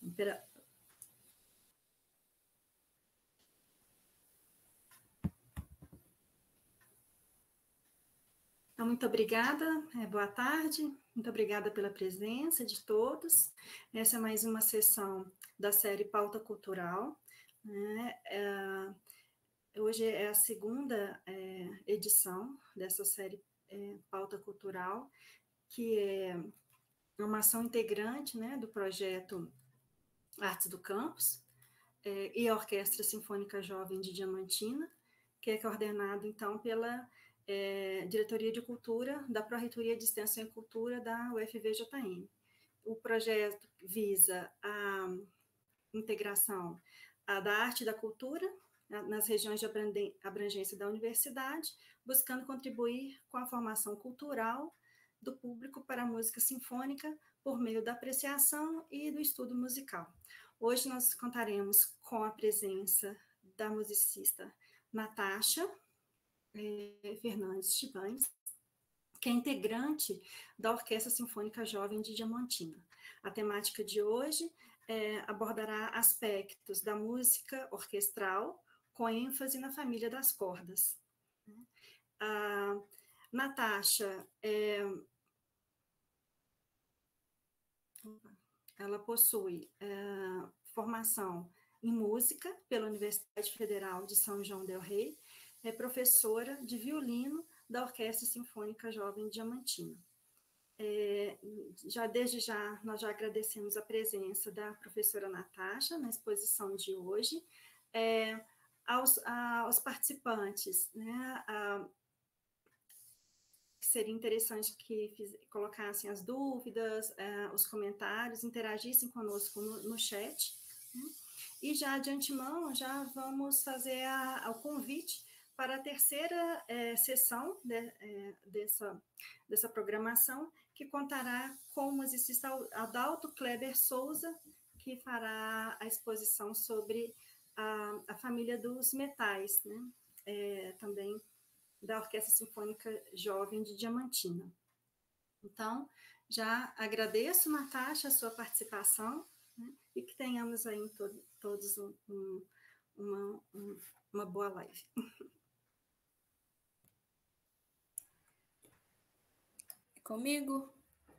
Então, muito obrigada, boa tarde, muito obrigada pela presença de todos. Essa é mais uma sessão da série Pauta Cultural, né? Hoje é a segunda edição dessa série Pauta Cultural, que é uma ação integrante, né, do projeto Artes do Campus e a Orquestra Sinfônica Jovem de Diamantina, que é coordenado, então, pela Diretoria de Cultura da Pró-Reitoria de Extensão e Cultura da UFVJM. O projeto visa a integração da arte e da cultura nas regiões de abrangência da universidade, buscando contribuir com a formação cultural do público para a música sinfônica por meio da apreciação e do estudo musical. Hoje nós contaremos com a presença da musicista Natasha Fernandes Chibanes, que é integrante da Orquestra Sinfônica Jovem de Diamantina. A temática de hoje abordará aspectos da música orquestral, com ênfase na família das cordas. A Natasha ela possui formação em música pela Universidade Federal de São João del Rei, é professora de violino da Orquestra Sinfônica Jovem Diamantina. Desde já, nós já agradecemos a presença da professora Natasha na exposição de hoje. Aos participantes, né, seria interessante que colocassem as dúvidas, os comentários, interagissem conosco no chat, né? E já de antemão, já vamos fazer o convite para a terceira sessão dessa programação, que contará com o musicista Adalto Kleber Souza, que fará a exposição sobre a família dos metais, né? Também da Orquestra Sinfônica Jovem de Diamantina. Então, já agradeço, Natasha, a sua participação, né, e que tenhamos aí todos uma boa live. Comigo?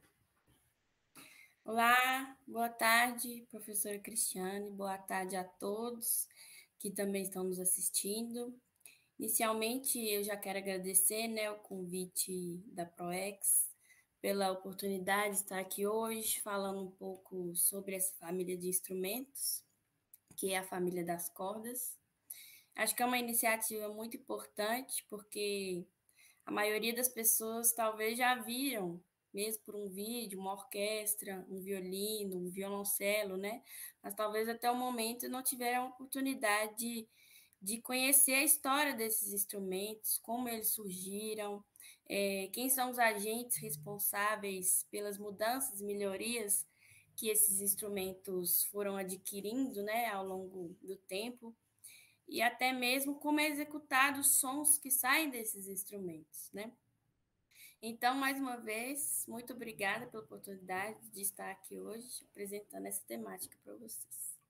Olá, boa tarde, professora Cristiane, boa tarde a todos que também estão nos assistindo. Inicialmente, eu já quero agradecer, né, o convite da ProEx pela oportunidade de estar aqui hoje falando um pouco sobre essa família de instrumentos, que é a família das cordas. Acho que é uma iniciativa muito importante, porque a maioria das pessoas talvez já viram, mesmo por um vídeo, uma orquestra, um violino, um violoncelo, né? Mas talvez até o momento não tiveram a oportunidade de conhecer a história desses instrumentos, como eles surgiram, quem são os agentes responsáveis pelas mudanças e melhorias que esses instrumentos foram adquirindo, né, ao longo do tempo, e até mesmo como é executado os sons que saem desses instrumentos, né? Então, mais uma vez, muito obrigada pela oportunidade de estar aqui hoje apresentando essa temática para vocês.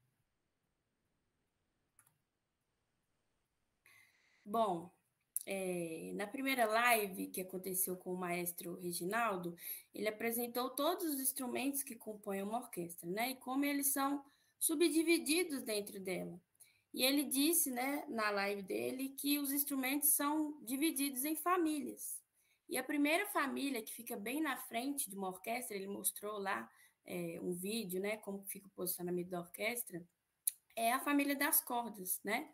Bom, na primeira live que aconteceu com o maestro Reginaldo, ele apresentou todos os instrumentos que compõem uma orquestra, né? E como eles são subdivididos dentro dela. E ele disse, né, na live dele, que os instrumentos são divididos em famílias. E a primeira família que fica bem na frente de uma orquestra, ele mostrou lá um vídeo, né, como fica o posicionamento da orquestra, é a família das cordas, né?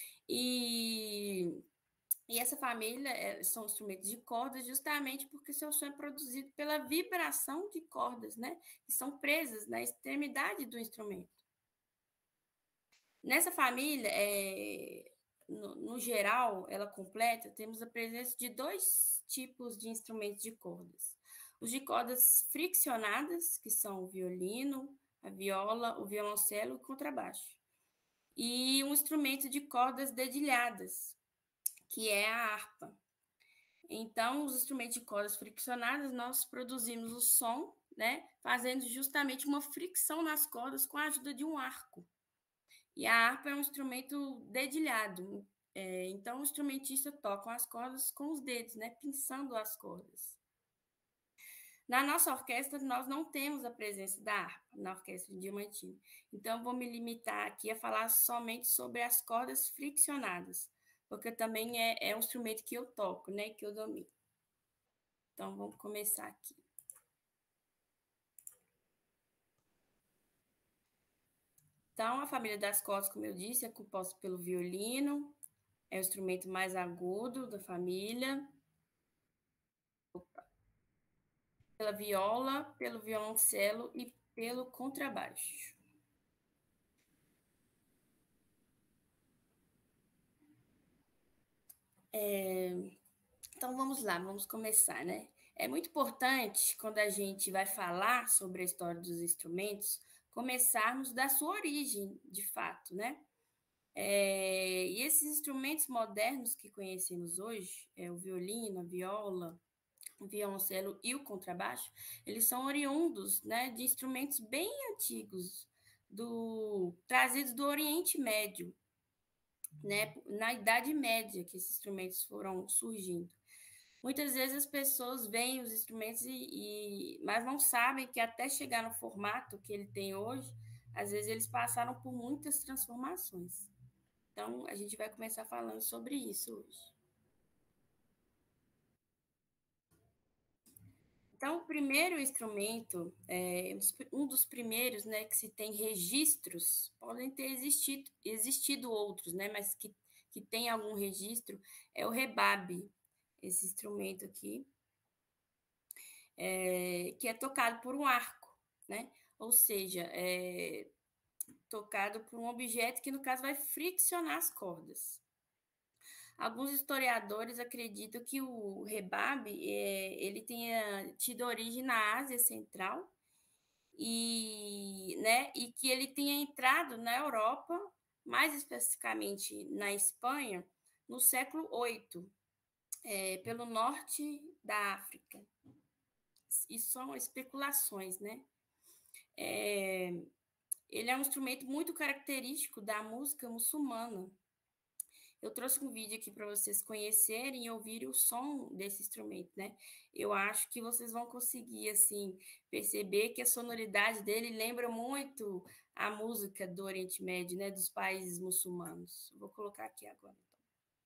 E essa família são instrumentos de cordas justamente porque seu som é produzido pela vibração de cordas, né? Que são presas na extremidade do instrumento. Nessa família, no geral, ela completa, temos a presença de dois tipos de instrumentos de cordas. Os de cordas friccionadas, que são o violino, a viola, o violoncelo e o contrabaixo. E um instrumento de cordas dedilhadas, que é a harpa. Então, os instrumentos de cordas friccionadas, nós produzimos o som, né, fazendo justamente uma fricção nas cordas com a ajuda de um arco. E a harpa é um instrumento dedilhado. Então, o instrumentista toca as cordas com os dedos, né, pinçando as cordas. Na nossa orquestra, nós não temos a presença da harpa, na orquestra de Diamantino. Então, vou me limitar aqui a falar somente sobre as cordas friccionadas, porque também é um instrumento que eu toco, né, que eu domino. Então, vamos começar aqui. Então, a família das cordas, como eu disse, é composta pelo violino, é o instrumento mais agudo da família. Pela viola, pelo violoncelo e pelo contrabaixo. Então vamos lá, vamos começar, né? É muito importante, quando a gente vai falar sobre a história dos instrumentos, começarmos da sua origem, de fato, né? E esses instrumentos modernos que conhecemos hoje, o violino, a viola, o violoncelo e o contrabaixo, eles são oriundos, né, de instrumentos bem antigos, trazidos do Oriente Médio, né, na Idade Média que esses instrumentos foram surgindo. Muitas vezes as pessoas veem os instrumentos mas não sabem que até chegar no formato que ele tem hoje, às vezes eles passaram por muitas transformações. Então, a gente vai começar falando sobre isso hoje. Então, o primeiro instrumento, um dos primeiros, né, que se tem registros, podem ter existido outros, né, mas que tem algum registro, é o rebabe, esse instrumento aqui, que é tocado por um arco, né, ou seja, é tocado por um objeto que, no caso, vai friccionar as cordas. Alguns historiadores acreditam que o rebabe ele tenha tido origem na Ásia Central e que ele tenha entrado na Europa, mais especificamente na Espanha, no século VIII, pelo norte da África. Isso são especulações, né? Ele é um instrumento muito característico da música muçulmana. Eu trouxe um vídeo aqui para vocês conhecerem e ouvirem o som desse instrumento, né? Eu acho que vocês vão conseguir, assim, perceber que a sonoridade dele lembra muito a música do Oriente Médio, né? Dos países muçulmanos. Vou colocar aqui agora, então.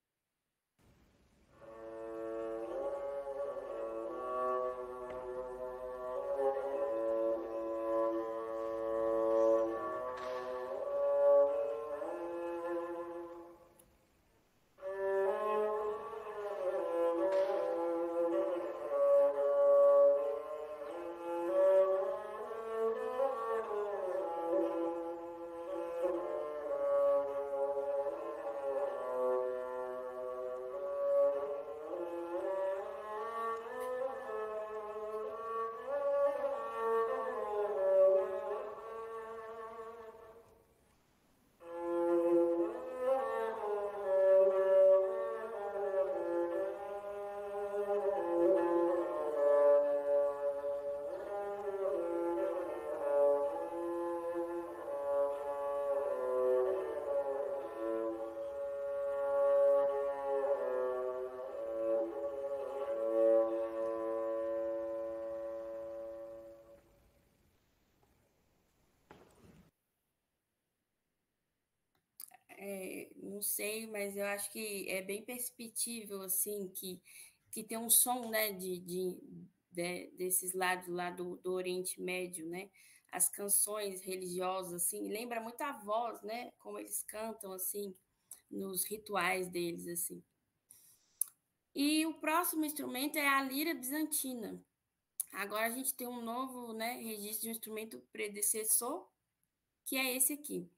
Não sei, mas eu acho que é bem perceptível, assim, que tem um som, né, desses lados lá do Oriente Médio, né? As canções religiosas, assim, lembra muito a voz, né? Como eles cantam, assim, nos rituais deles, assim. E o próximo instrumento é a lira bizantina. Agora a gente tem um novo, né, registro de um instrumento predecessor, que é esse aqui.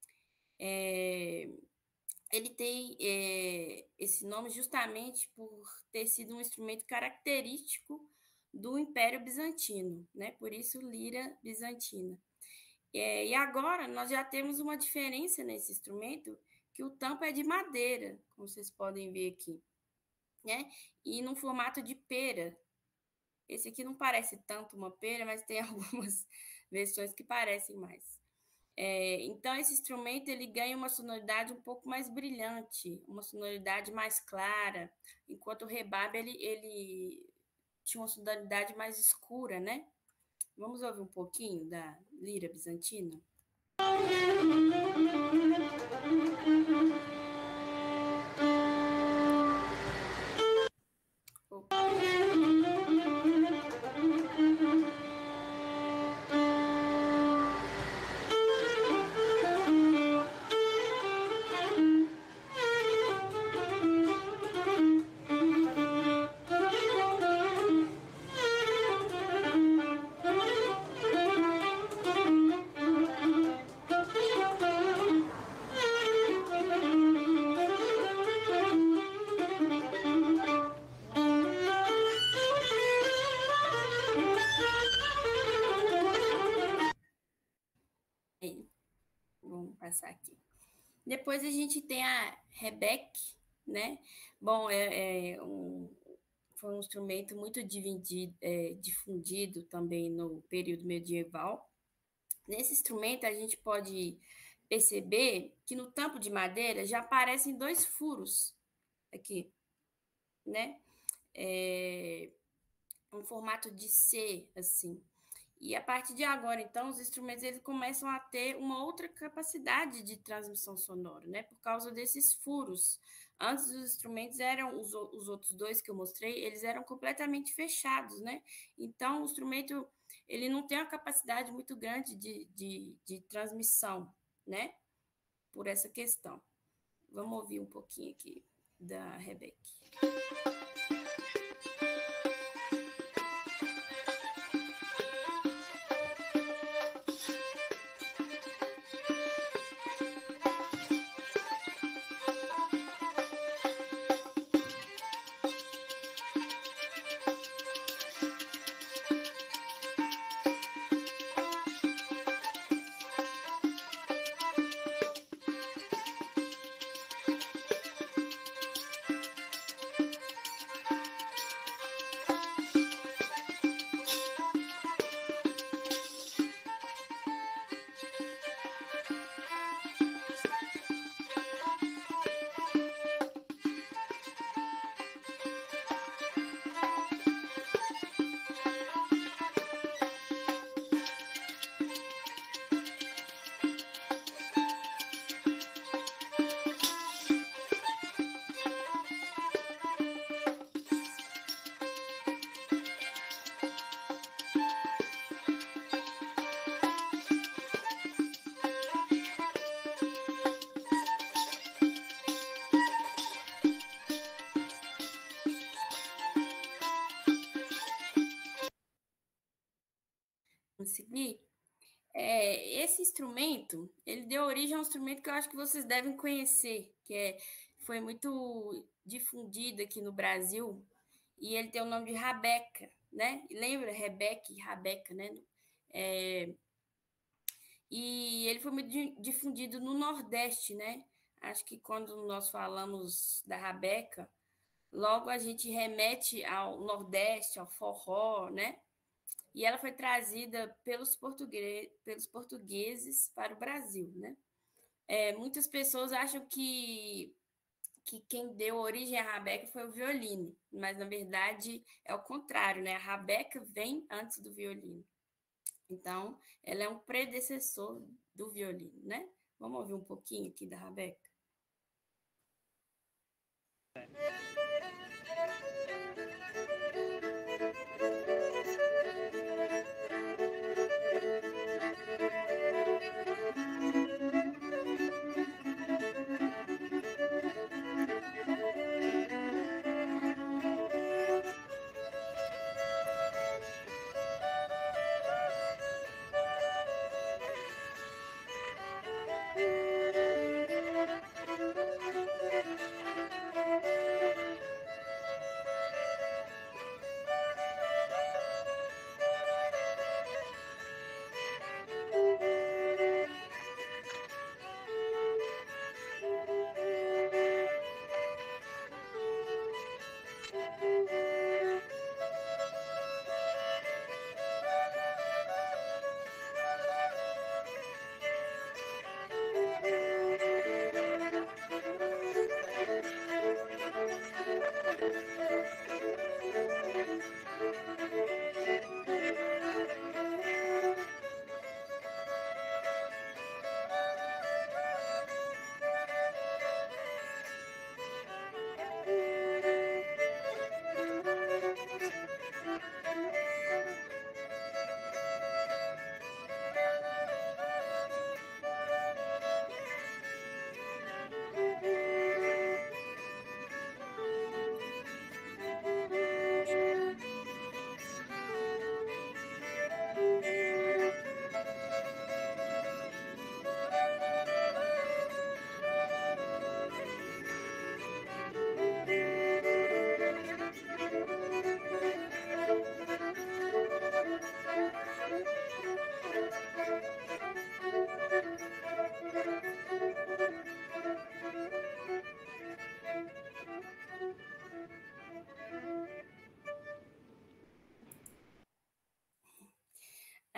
Ele tem esse nome justamente por ter sido um instrumento característico do Império Bizantino, né? Por isso, lira bizantina. E agora nós já temos uma diferença nesse instrumento, que o tampo é de madeira, como vocês podem ver aqui. né? E num formato de pera. Esse aqui não parece tanto uma pera, mas tem algumas versões que parecem mais. Então, esse instrumento ele ganha uma sonoridade um pouco mais brilhante, uma sonoridade mais clara, enquanto o rebarb ele tinha uma sonoridade mais escura, né? Vamos ouvir um pouquinho da lira bizantina? Vamos passar aqui. Depois a gente tem a rebeque, né? Bom, foi um instrumento muito difundido também no período medieval. Nesse instrumento, a gente pode perceber que no tampo de madeira já aparecem 2 furos aqui, né? Um formato de C, assim. E a partir de agora, então, os instrumentos eles começam a ter uma outra capacidade de transmissão sonora, né? Por causa desses furos. Antes os instrumentos eram, os outros 2 que eu mostrei, eles eram completamente fechados, né? Então, o instrumento ele não tem uma capacidade muito grande de transmissão, né? Por essa questão. Vamos ouvir um pouquinho aqui da Rebeca. Conseguir? Esse instrumento, ele deu origem a um instrumento que eu acho que vocês devem conhecer, foi muito difundido aqui no Brasil, e ele tem o nome de rabeca, né? Lembra? Rebeca e rabeca, né? E ele foi muito difundido no Nordeste, né? Acho que quando nós falamos da rabeca, logo a gente remete ao Nordeste, ao forró, né? E ela foi trazida pelos portugueses para o Brasil, né? Muitas pessoas acham que quem deu origem à rabeca foi o violino, mas na verdade é o contrário, né? A rabeca vem antes do violino. Então, ela é um predecessor do violino, né? Vamos ouvir um pouquinho aqui da rabeca?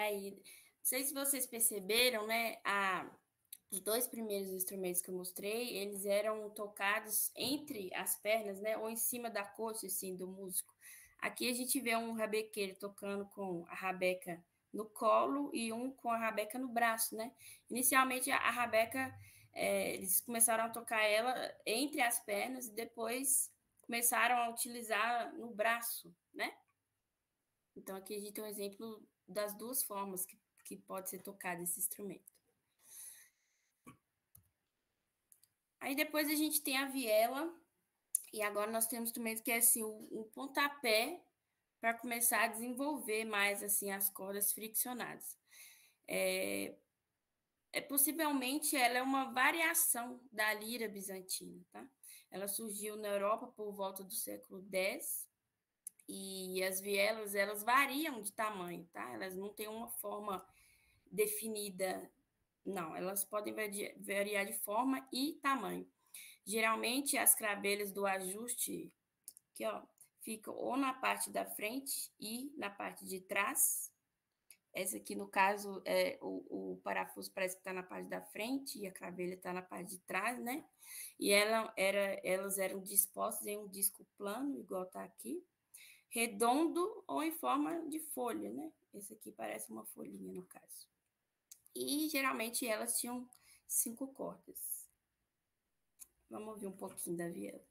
Aí, não sei se vocês perceberam, né? Os dois primeiros instrumentos que eu mostrei, eles eram tocados entre as pernas, né? Ou em cima da coxa, assim, do músico. Aqui a gente vê um rabequeiro tocando com a rabeca no colo e um com a rabeca no braço, né? Inicialmente a rabeca, eles começaram a tocar ela entre as pernas e depois começaram a utilizar no braço, né? Então aqui a gente tem um exemplo das duas formas que pode ser tocado esse instrumento. Aí depois a gente tem a viela, e agora nós temos um instrumento que é assim, um pontapé para começar a desenvolver mais assim as cordas friccionadas. Possivelmente ela é uma variação da lira bizantina, tá? Ela surgiu na Europa por volta do século X e as vielas elas variam de tamanho, tá? Elas não têm uma forma definida, não. Elas podem variar de forma e tamanho. Geralmente as cravelhas do ajuste aqui, ó, ficam ou na parte da frente e na parte de trás. Essa aqui, no caso, o parafuso parece que está na parte da frente e a cravelha está na parte de trás, né? E elas eram dispostas em um disco plano, igual está aqui, redondo ou em forma de folha, né? Esse aqui parece uma folhinha, no caso. E, geralmente, elas tinham 5 cordas. Vamos ouvir um pouquinho da viela.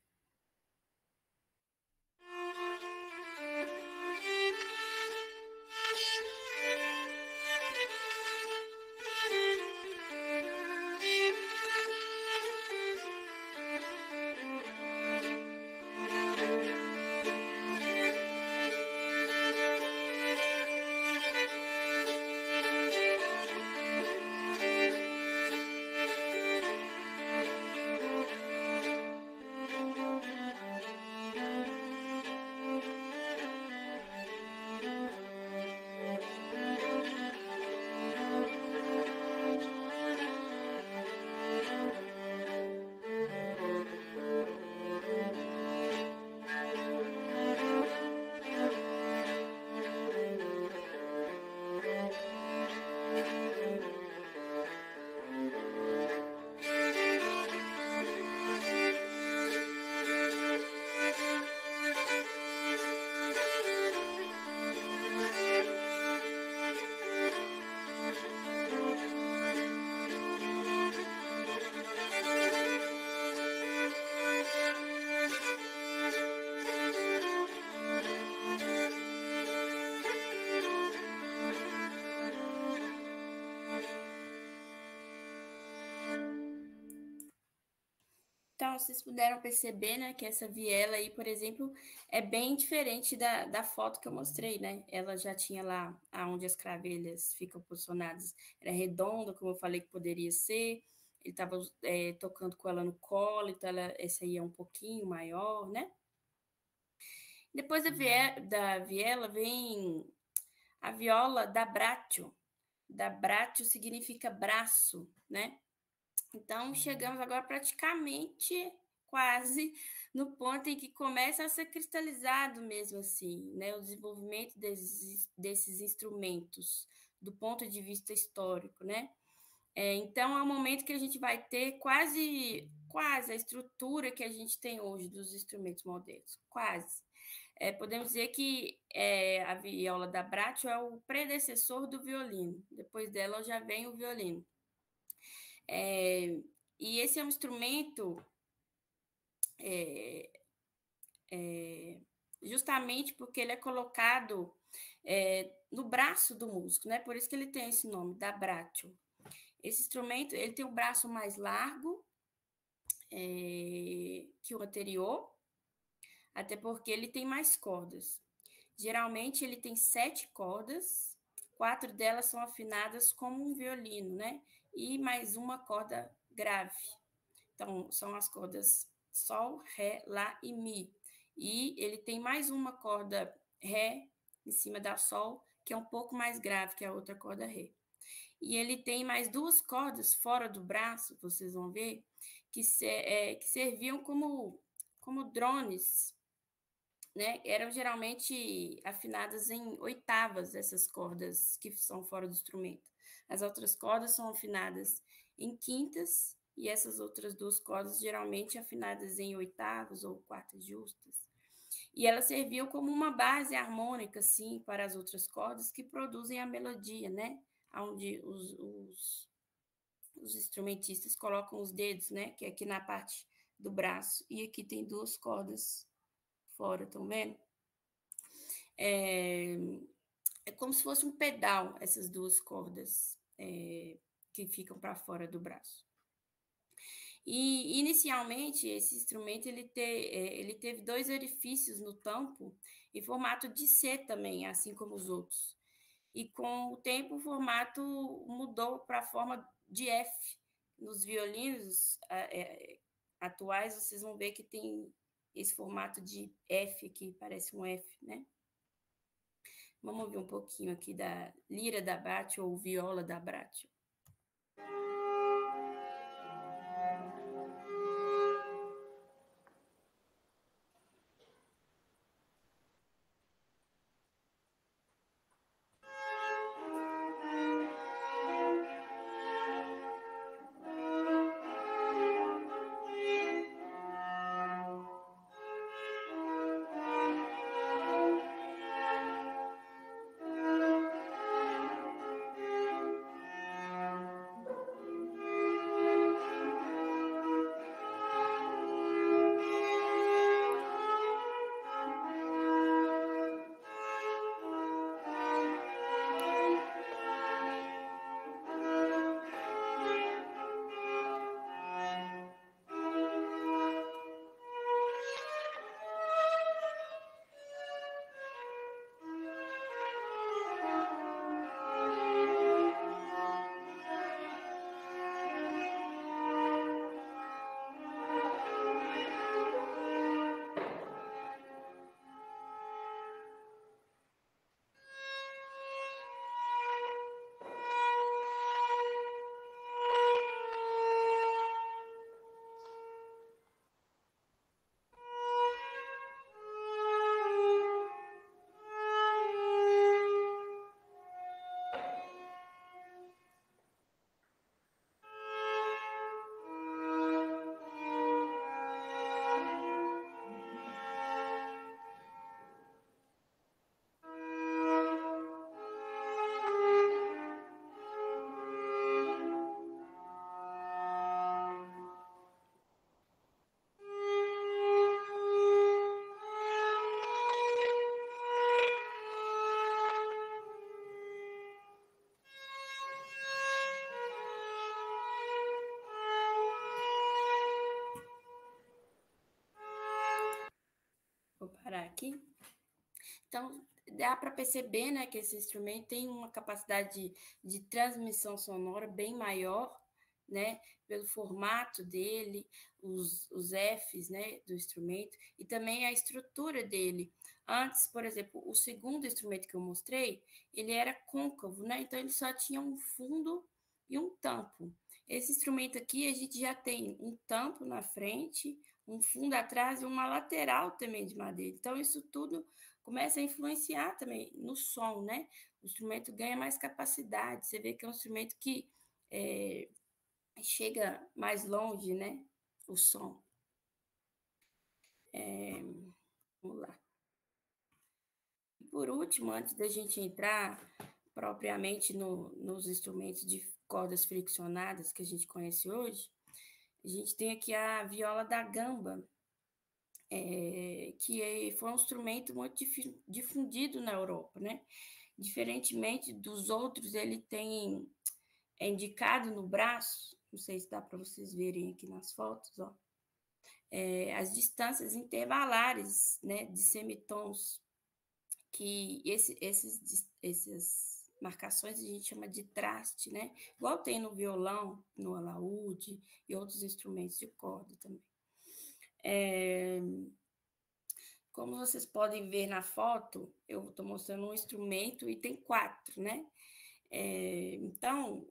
Então, vocês puderam perceber, né, que essa viela aí, por exemplo, é bem diferente da foto que eu mostrei, né? Ela já tinha lá onde as cravelhas ficam posicionadas, era redonda, como eu falei que poderia ser. Ele estava tocando com ela no colo, então essa aí é um pouquinho maior, né? Depois da viela vem a viola da braccio. Da braccio significa braço, né? Então, chegamos agora praticamente quase no ponto em que começa a ser cristalizado mesmo assim, né? O desenvolvimento desses instrumentos do ponto de vista histórico, né? Então, é um momento que a gente vai ter quase a estrutura que a gente tem hoje dos instrumentos modernos, quase. Podemos dizer que a viola da braccio é o predecessor do violino, depois dela já vem o violino. E esse é um instrumento justamente porque ele é colocado no braço do músico, né? Por isso que ele tem esse nome, da braccio. Esse instrumento ele tem o braço mais largo que o anterior, até porque ele tem mais cordas. Geralmente ele tem 7 cordas, 4 delas são afinadas como um violino, né? E mais uma corda grave. Então, são as cordas Sol, Ré, Lá e Mi. E ele tem mais uma corda Ré em cima da Sol, que é um pouco mais grave que a outra corda Ré. E ele tem mais 2 cordas fora do braço, vocês vão ver, que serviam como drones né, eram geralmente afinadas em oitavas, essas cordas que são fora do instrumento. As outras cordas são afinadas em quintas, e essas outras duas cordas geralmente afinadas em oitavas ou quartas justas. E elas serviam como uma base harmônica, assim, para as outras cordas que produzem a melodia, né? Onde os instrumentistas colocam os dedos, né? Que é aqui na parte do braço. E aqui tem duas cordas fora, estão vendo? É como se fosse um pedal, essas duas cordas que ficam para fora do braço. E, inicialmente, esse instrumento ele teve dois orifícios no tampo, em formato de C também, assim como os outros. E, com o tempo, o formato mudou para a forma de F. Nos violinos atuais, vocês vão ver que tem esse formato de F aqui, parece um F, né? Vamos ouvir um pouquinho aqui da lira da Braccio ou viola da Braccio. Vou parar aqui. Então, dá para perceber, né, que esse instrumento tem uma capacidade de transmissão sonora bem maior, né, pelo formato dele, os Fs, né, do instrumento, e também a estrutura dele. Antes, por exemplo, o segundo instrumento que eu mostrei, ele era côncavo, né, então ele só tinha um fundo e um tampo. Esse instrumento aqui, a gente já tem um tampo na frente, um fundo atrás e uma lateral também de madeira. Então, isso tudo começa a influenciar também no som, né? O instrumento ganha mais capacidade. Você vê que é um instrumento que chega mais longe, né? O som. Vamos lá. E por último, antes da gente entrar propriamente nos instrumentos de cordas friccionadas que a gente conhece hoje, a gente tem aqui a viola da gamba, que foi um instrumento muito difundido na Europa, né? Diferentemente dos outros, ele é indicado no braço, não sei se dá para vocês verem aqui nas fotos, ó, as distâncias intervalares, né, de semitons, que essas marcações a gente chama de traste, né? Igual tem no violão, no alaúde e outros instrumentos de corda também. Como vocês podem ver na foto, eu estou mostrando um instrumento e tem 4, né? Então,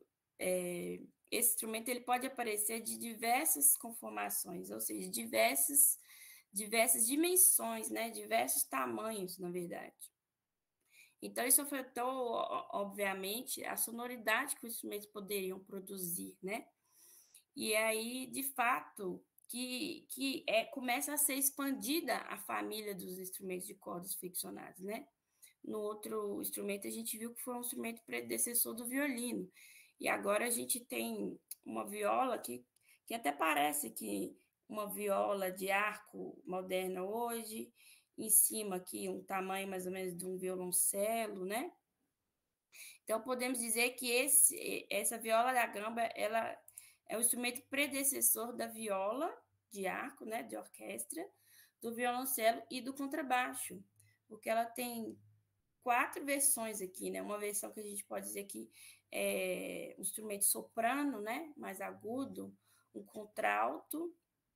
esse instrumento ele pode aparecer de diversas conformações, ou seja, diversas diversas dimensões, né? Diversos tamanhos, na verdade. Então, isso afetou, obviamente, a sonoridade que os instrumentos poderiam produzir, né? E aí, de fato, começa a ser expandida a família dos instrumentos de cordas friccionadas, né? No outro instrumento, a gente viu que foi um instrumento predecessor do violino. E agora a gente tem uma viola que até parece que uma viola de arco moderna hoje, em cima aqui um tamanho mais ou menos de um violoncelo, né? Então, podemos dizer que essa viola da gamba, ela é o instrumento predecessor da viola de arco, né, de orquestra, do violoncelo e do contrabaixo, porque ela tem 4 versões aqui, né? Uma versão que a gente pode dizer que é um instrumento soprano, né, mais agudo, um contralto,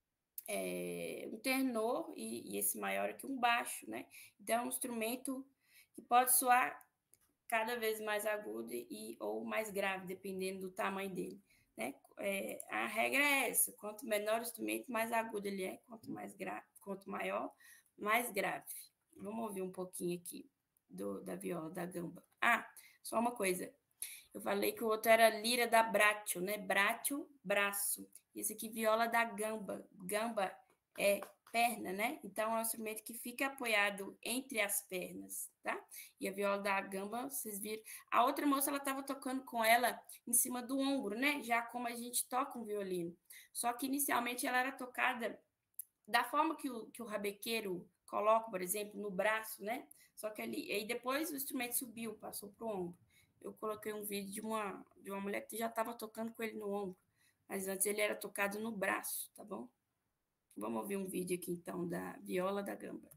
um tenor e esse maior aqui, um baixo, né? Então, é um instrumento que pode soar cada vez mais agudo ou mais grave, dependendo do tamanho dele. Né? A regra é essa: quanto menor o instrumento, mais agudo ele é, quanto maior, mais grave. Vamos ouvir um pouquinho aqui da viola da gamba. Ah, só uma coisa. Eu falei que o outro era lira da braccio, né? Braccio, braço. Esse aqui, viola da gamba. Gamba é perna, né? Então, é um instrumento que fica apoiado entre as pernas, tá? E a viola da gamba, vocês viram. A outra moça, ela estava tocando com ela em cima do ombro, né? Já como a gente toca um violino. Só que, inicialmente, ela era tocada da forma que o rabequeiro coloca, por exemplo, no braço, né? Só que aí depois o instrumento subiu, passou para o ombro. Eu coloquei um vídeo de uma mulher que já estava tocando com ele no ombro, mas antes ele era tocado no braço, tá bom? Vamos ouvir um vídeo aqui, então, da viola da gamba.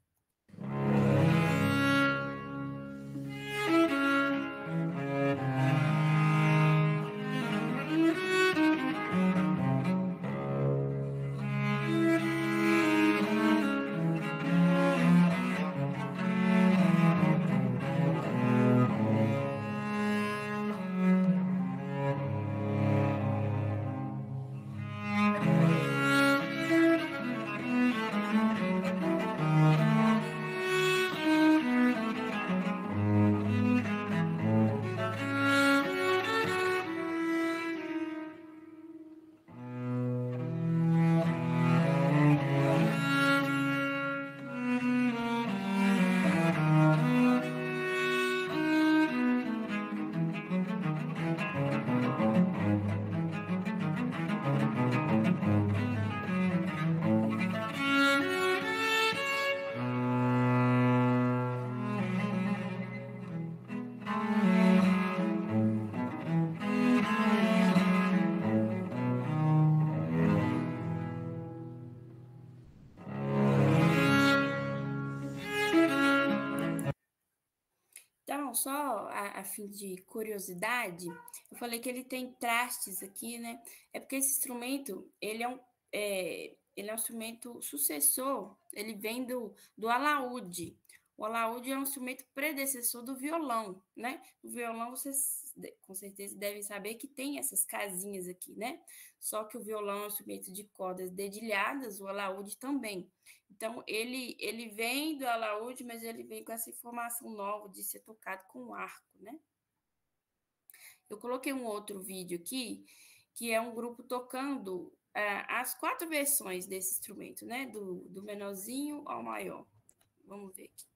Então, só a fim de curiosidade, eu falei que ele tem trastes aqui, né? É porque esse instrumento, ele é um instrumento sucessor, ele vem do alaúde. O alaúde é um instrumento predecessor do violão, né? O violão, vocês com certeza devem saber que tem essas casinhas aqui, né? Só que o violão é um instrumento de cordas dedilhadas, o alaúde também. Então, ele vem do alaúde, mas ele vem com essa informação nova de ser tocado com arco, né? Eu coloquei um outro vídeo aqui, que é um grupo tocando as 4 versões desse instrumento, né? Do menorzinho ao maior. Vamos ver aqui.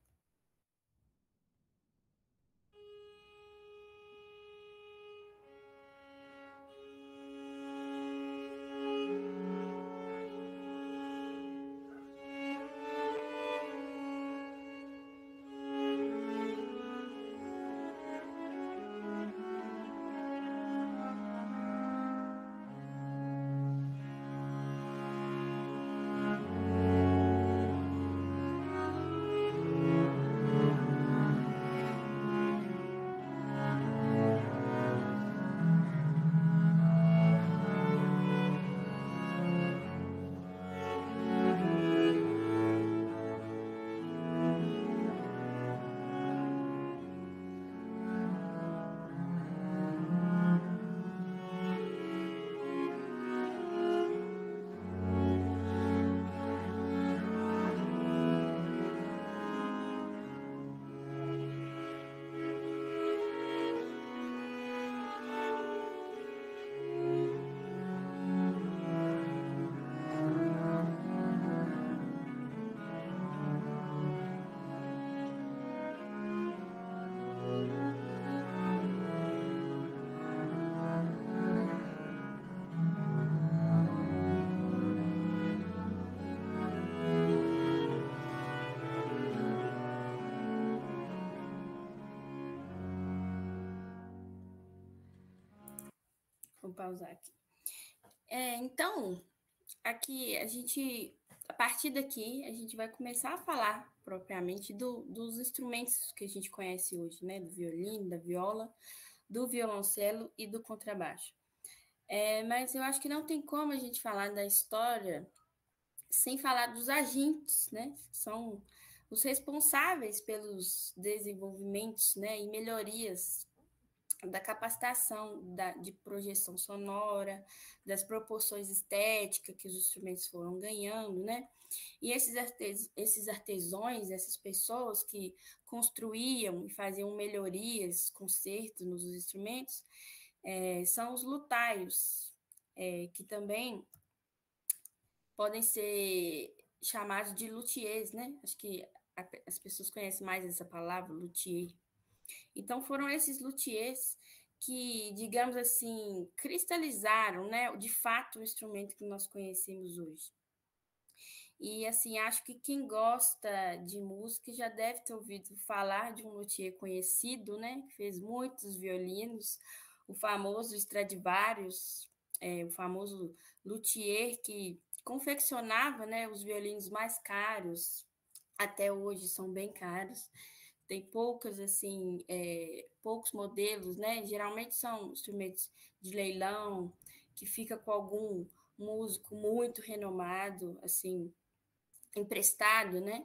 Vamos pausar aqui. Então, aqui a partir daqui, a gente vai começar a falar propriamente dos instrumentos que a gente conhece hoje, né? Do violino, da viola, do violoncelo e do contrabaixo. Mas eu acho que não tem como a gente falar da história sem falar dos agentes, né? São os responsáveis pelos desenvolvimentos, né, e melhorias da capacitação de projeção sonora, das proporções estéticas que os instrumentos foram ganhando, né? E esses artesãos, essas pessoas que construíam e faziam melhorias, consertos nos instrumentos, são os luthiers, que também podem ser chamados de luthiers, né? Acho que as pessoas conhecem mais essa palavra, luthier. Então, foram esses luthiers que, digamos assim, cristalizaram, né, de fato, o instrumento que nós conhecemos hoje. E, assim, acho que quem gosta de música já deve ter ouvido falar de um luthier conhecido, né, que fez muitos violinos, o famoso Stradivarius, o famoso luthier que confeccionava, né, os violinos mais caros, até hoje são bem caros. Tem poucas, assim, poucos modelos, né? Geralmente são instrumentos de leilão, que fica com algum músico muito renomado, assim, emprestado, né?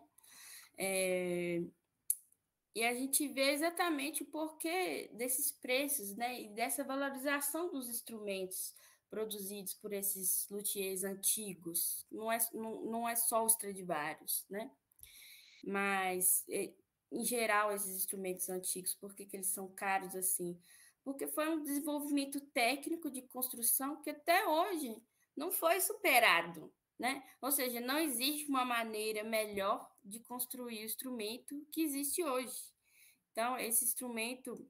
E a gente vê exatamente o porquê desses preços, né? E dessa valorização dos instrumentos produzidos por esses luthiers antigos. Não é só os Stradivarius, né? Mas, em geral, esses instrumentos antigos, por que eles são caros assim? Porque foi um desenvolvimento técnico de construção que até hoje não foi superado, né? Ou seja, não existe uma maneira melhor de construir o instrumento que existe hoje. Então, esse instrumento,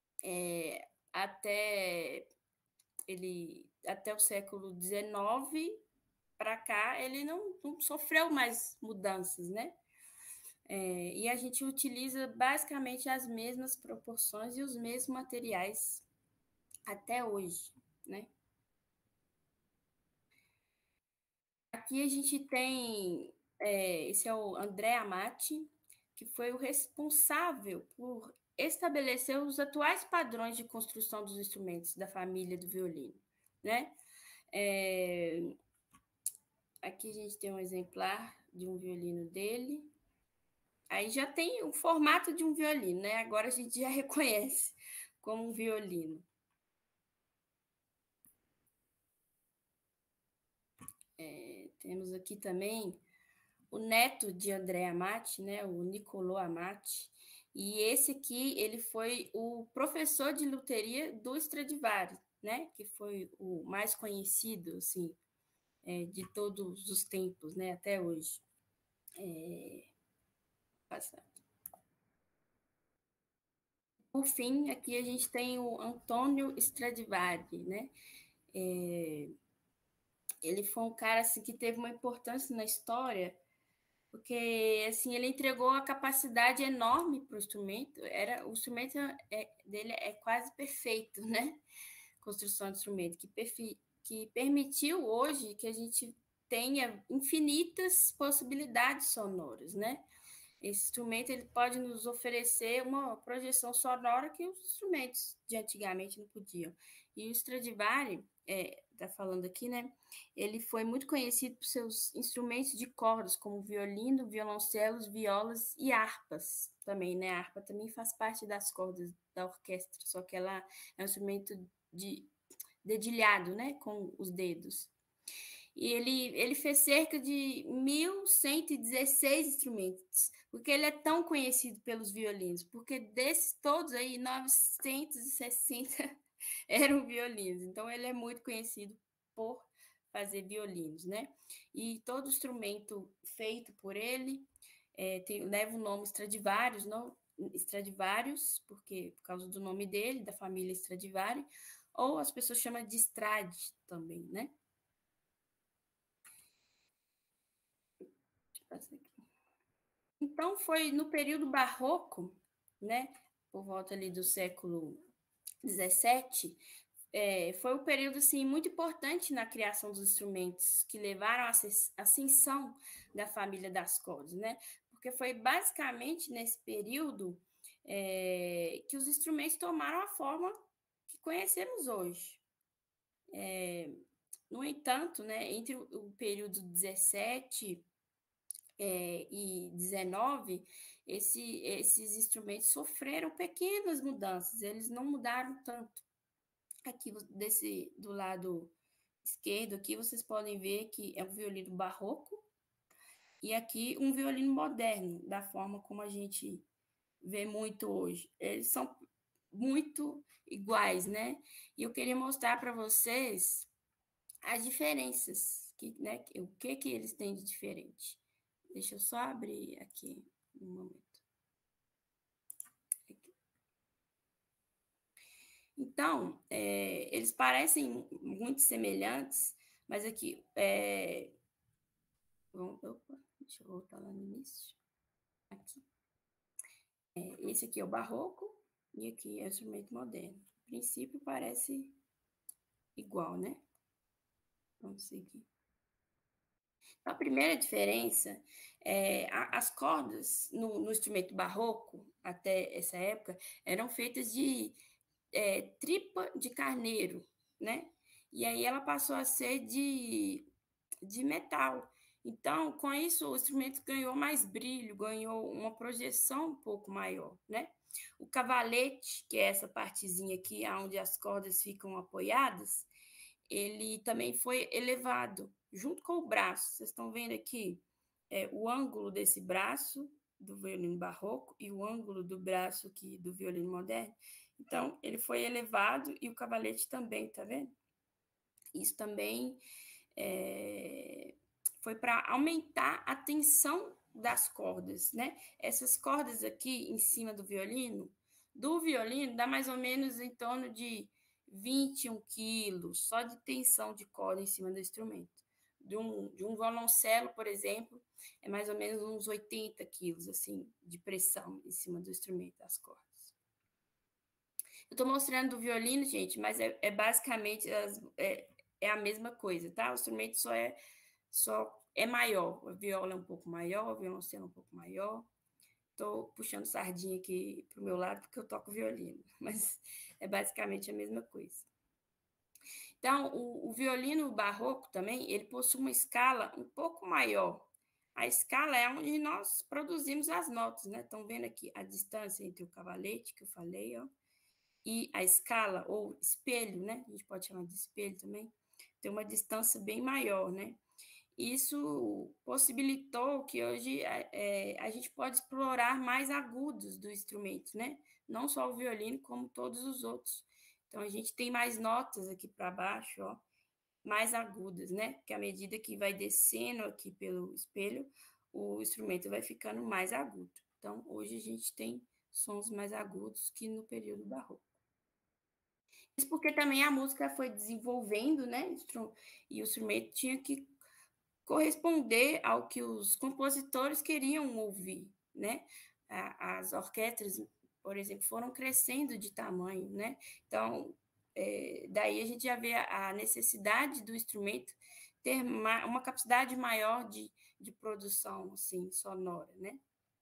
até o século XIX para cá, ele não sofreu mais mudanças, né? E a gente utiliza basicamente as mesmas proporções e os mesmos materiais até hoje, né? Aqui a gente tem, esse é o André Amati, que foi o responsável por estabelecer os atuais padrões de construção dos instrumentos da família do violino, né? Aqui a gente tem um exemplar de um violino dele. Aí já tem o formato de um violino, né? Agora a gente já reconhece como um violino. Temos aqui também o neto de André Amati, né? O Niccolò Amati. E esse aqui, ele foi o professor de luteria do Stradivari, né? Que foi o mais conhecido, assim, de todos os tempos, né? Até hoje. Passado. Por fim, aqui a gente tem o Antônio Stradivari, né? Ele foi um cara assim, que teve uma importância na história, porque assim, ele entregou a capacidade enorme para o instrumento. O instrumento dele é quase perfeito, né? Construção de instrumento, que permitiu hoje que a gente tenha infinitas possibilidades sonoras, né? Esse instrumento ele pode nos oferecer uma projeção sonora que os instrumentos de antigamente não podiam. E o Stradivari, está falando aqui, né? Ele foi muito conhecido por seus instrumentos de cordas, como violino, violoncelos, violas e harpas também, né? A harpa também faz parte das cordas da orquestra, só que ela é um instrumento de dedilhado, né? Com os dedos. E ele fez cerca de 1.116 instrumentos. Porque ele é tão conhecido pelos violinos? Porque desses todos aí, 960 eram violinos. Então, ele é muito conhecido por fazer violinos, né? E todo instrumento feito por ele leva o nome Stradivarius, não? Stradivarius, por causa do nome dele, da família Stradivari, ou as pessoas chamam de Strade também, né? Então, foi no período barroco, né, por volta ali do século XVII, foi um período assim, muito importante na criação dos instrumentos, que levaram à ascensão da família das cordas, né? Porque foi basicamente nesse período que os instrumentos tomaram a forma que conhecemos hoje. No entanto, né, entre o período 17 e 19, esses instrumentos sofreram pequenas mudanças, eles não mudaram tanto. Aqui do lado esquerdo, aqui vocês podem ver que é um violino barroco e aqui um violino moderno, da forma como a gente vê muito hoje. Eles são muito iguais, né? E eu queria mostrar para vocês as diferenças, né, o que eles têm de diferente. Deixa eu só abrir aqui um momento. Então, eles parecem muito semelhantes, mas aqui. Opa, deixa eu voltar lá no início. Aqui. Esse aqui é o barroco e aqui é o instrumento moderno. No princípio, parece igual, né? Vamos seguir. A primeira diferença é as cordas no instrumento barroco, até essa época, eram feitas de tripa de carneiro, né? E aí ela passou a ser de metal. Então, com isso, o instrumento ganhou mais brilho, ganhou uma projeção um pouco maior, né? O cavalete, que é essa partezinha aqui, onde as cordas ficam apoiadas, ele também foi elevado junto com o braço. Vocês estão vendo aqui o ângulo desse braço do violino barroco e o ângulo do braço aqui do violino moderno. Então, ele foi elevado e o cavalete também, tá vendo? Isso também foi para aumentar a tensão das cordas, né? Essas cordas aqui em cima do violino dá mais ou menos em torno de 21 quilos só de tensão de corda em cima do instrumento. De um violoncelo, por exemplo, é mais ou menos uns 80 quilos, assim, de pressão em cima do instrumento, das cordas. Eu estou mostrando do violino, gente, mas basicamente a mesma coisa, tá? O instrumento só é maior. A viola é um pouco maior, o violoncelo é um pouco maior. Estou puxando sardinha aqui para o meu lado porque eu toco violino, mas é basicamente a mesma coisa. Então, o violino barroco também, ele possui uma escala um pouco maior. A escala é onde nós produzimos as notas, né? Estão vendo aqui a distância entre o cavalete, que eu falei, ó, e a escala, ou espelho, né? A gente pode chamar de espelho também. Tem uma distância bem maior, né? Isso possibilitou que hoje a gente pode explorar mais agudos do instrumento, né? Não só o violino, como todos os outros. Então, a gente tem mais notas aqui para baixo, ó, mais agudas, né? Que à medida que vai descendo aqui pelo espelho, o instrumento vai ficando mais agudo. Então, hoje a gente tem sons mais agudos que no período barroco. Isso porque também a música foi desenvolvendo, né? E o instrumento tinha que corresponder ao que os compositores queriam ouvir, né? As orquestras, por exemplo, foram crescendo de tamanho, né? Então, daí a gente já vê a necessidade do instrumento ter uma capacidade maior de produção, assim, sonora, né?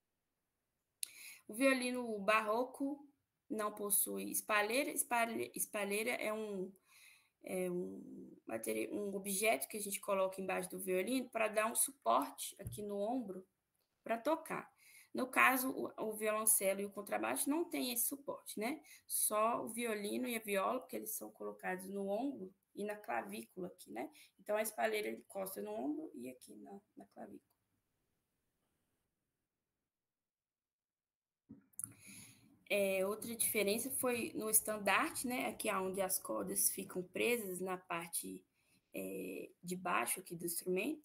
O violino barroco não possui espalheira. Espalheira é um objeto que a gente coloca embaixo do violino para dar um suporte aqui no ombro para tocar. No caso, o violoncelo e o contrabaixo não tem esse suporte, né? Só o violino e a viola, porque eles são colocados no ombro e na clavícula aqui, né? Então, a espalheira encosta no ombro e aqui na clavícula. Outra diferença foi no estandarte, né? Aqui é onde as cordas ficam presas na parte de baixo aqui do instrumento.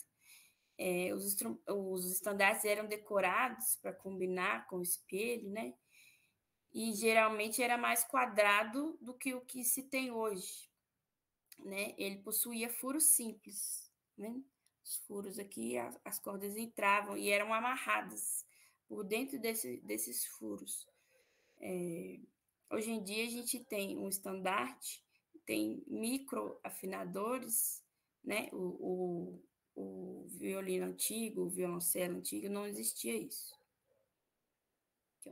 Os estandartes eram decorados para combinar com o espelho, né? E geralmente era mais quadrado do que o que se tem hoje, né? Ele possuía furos simples, né? Os furos aqui, as cordas entravam e eram amarradas por dentro desses furos. Hoje em dia a gente tem um estandarte tem microafinadores, né? O violino antigo, o violoncelo antigo, não existia isso. Aqui,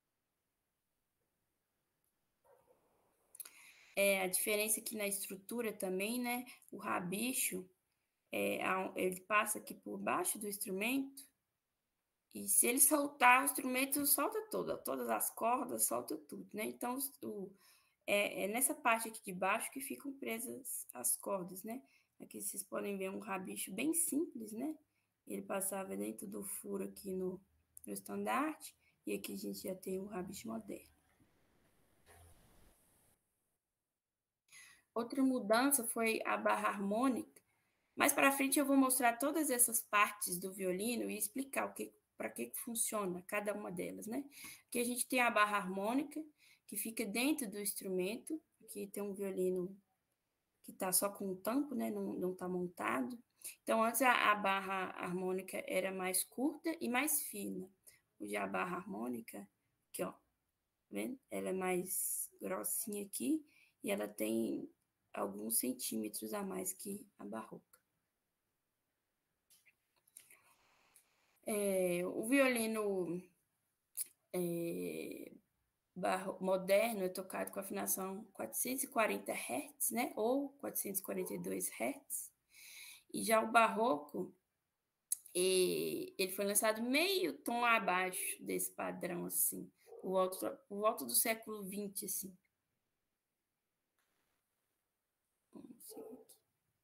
a diferença aqui na estrutura também, né? O rabicho, ele passa aqui por baixo do instrumento, e se ele soltar, o instrumento solta todas as cordas, solta tudo, né? Então, é nessa parte aqui de baixo que ficam presas as cordas, né? Aqui vocês podem ver um rabicho bem simples, né? Ele passava dentro do furo aqui no estandarte, e aqui a gente já tem um rabicho moderno. Outra mudança foi a barra harmônica. Mais para frente eu vou mostrar todas essas partes do violino e explicar para que funciona cada uma delas, né? Aqui a gente tem a barra harmônica, que fica dentro do instrumento. Aqui tem um violino que está só com o tampo, né? Não está montado. Então, antes a barra harmônica era mais curta e mais fina. Hoje a barra harmônica, aqui, ó, tá vendo? Ela é mais grossinha aqui e ela tem alguns centímetros a mais que a barroca. O violino moderno é tocado com afinação 440 Hz, né? Ou 442 Hz. E já o barroco, ele foi lançado meio tom abaixo desse padrão, assim, por volta do século XX, assim. Vamos ver aqui.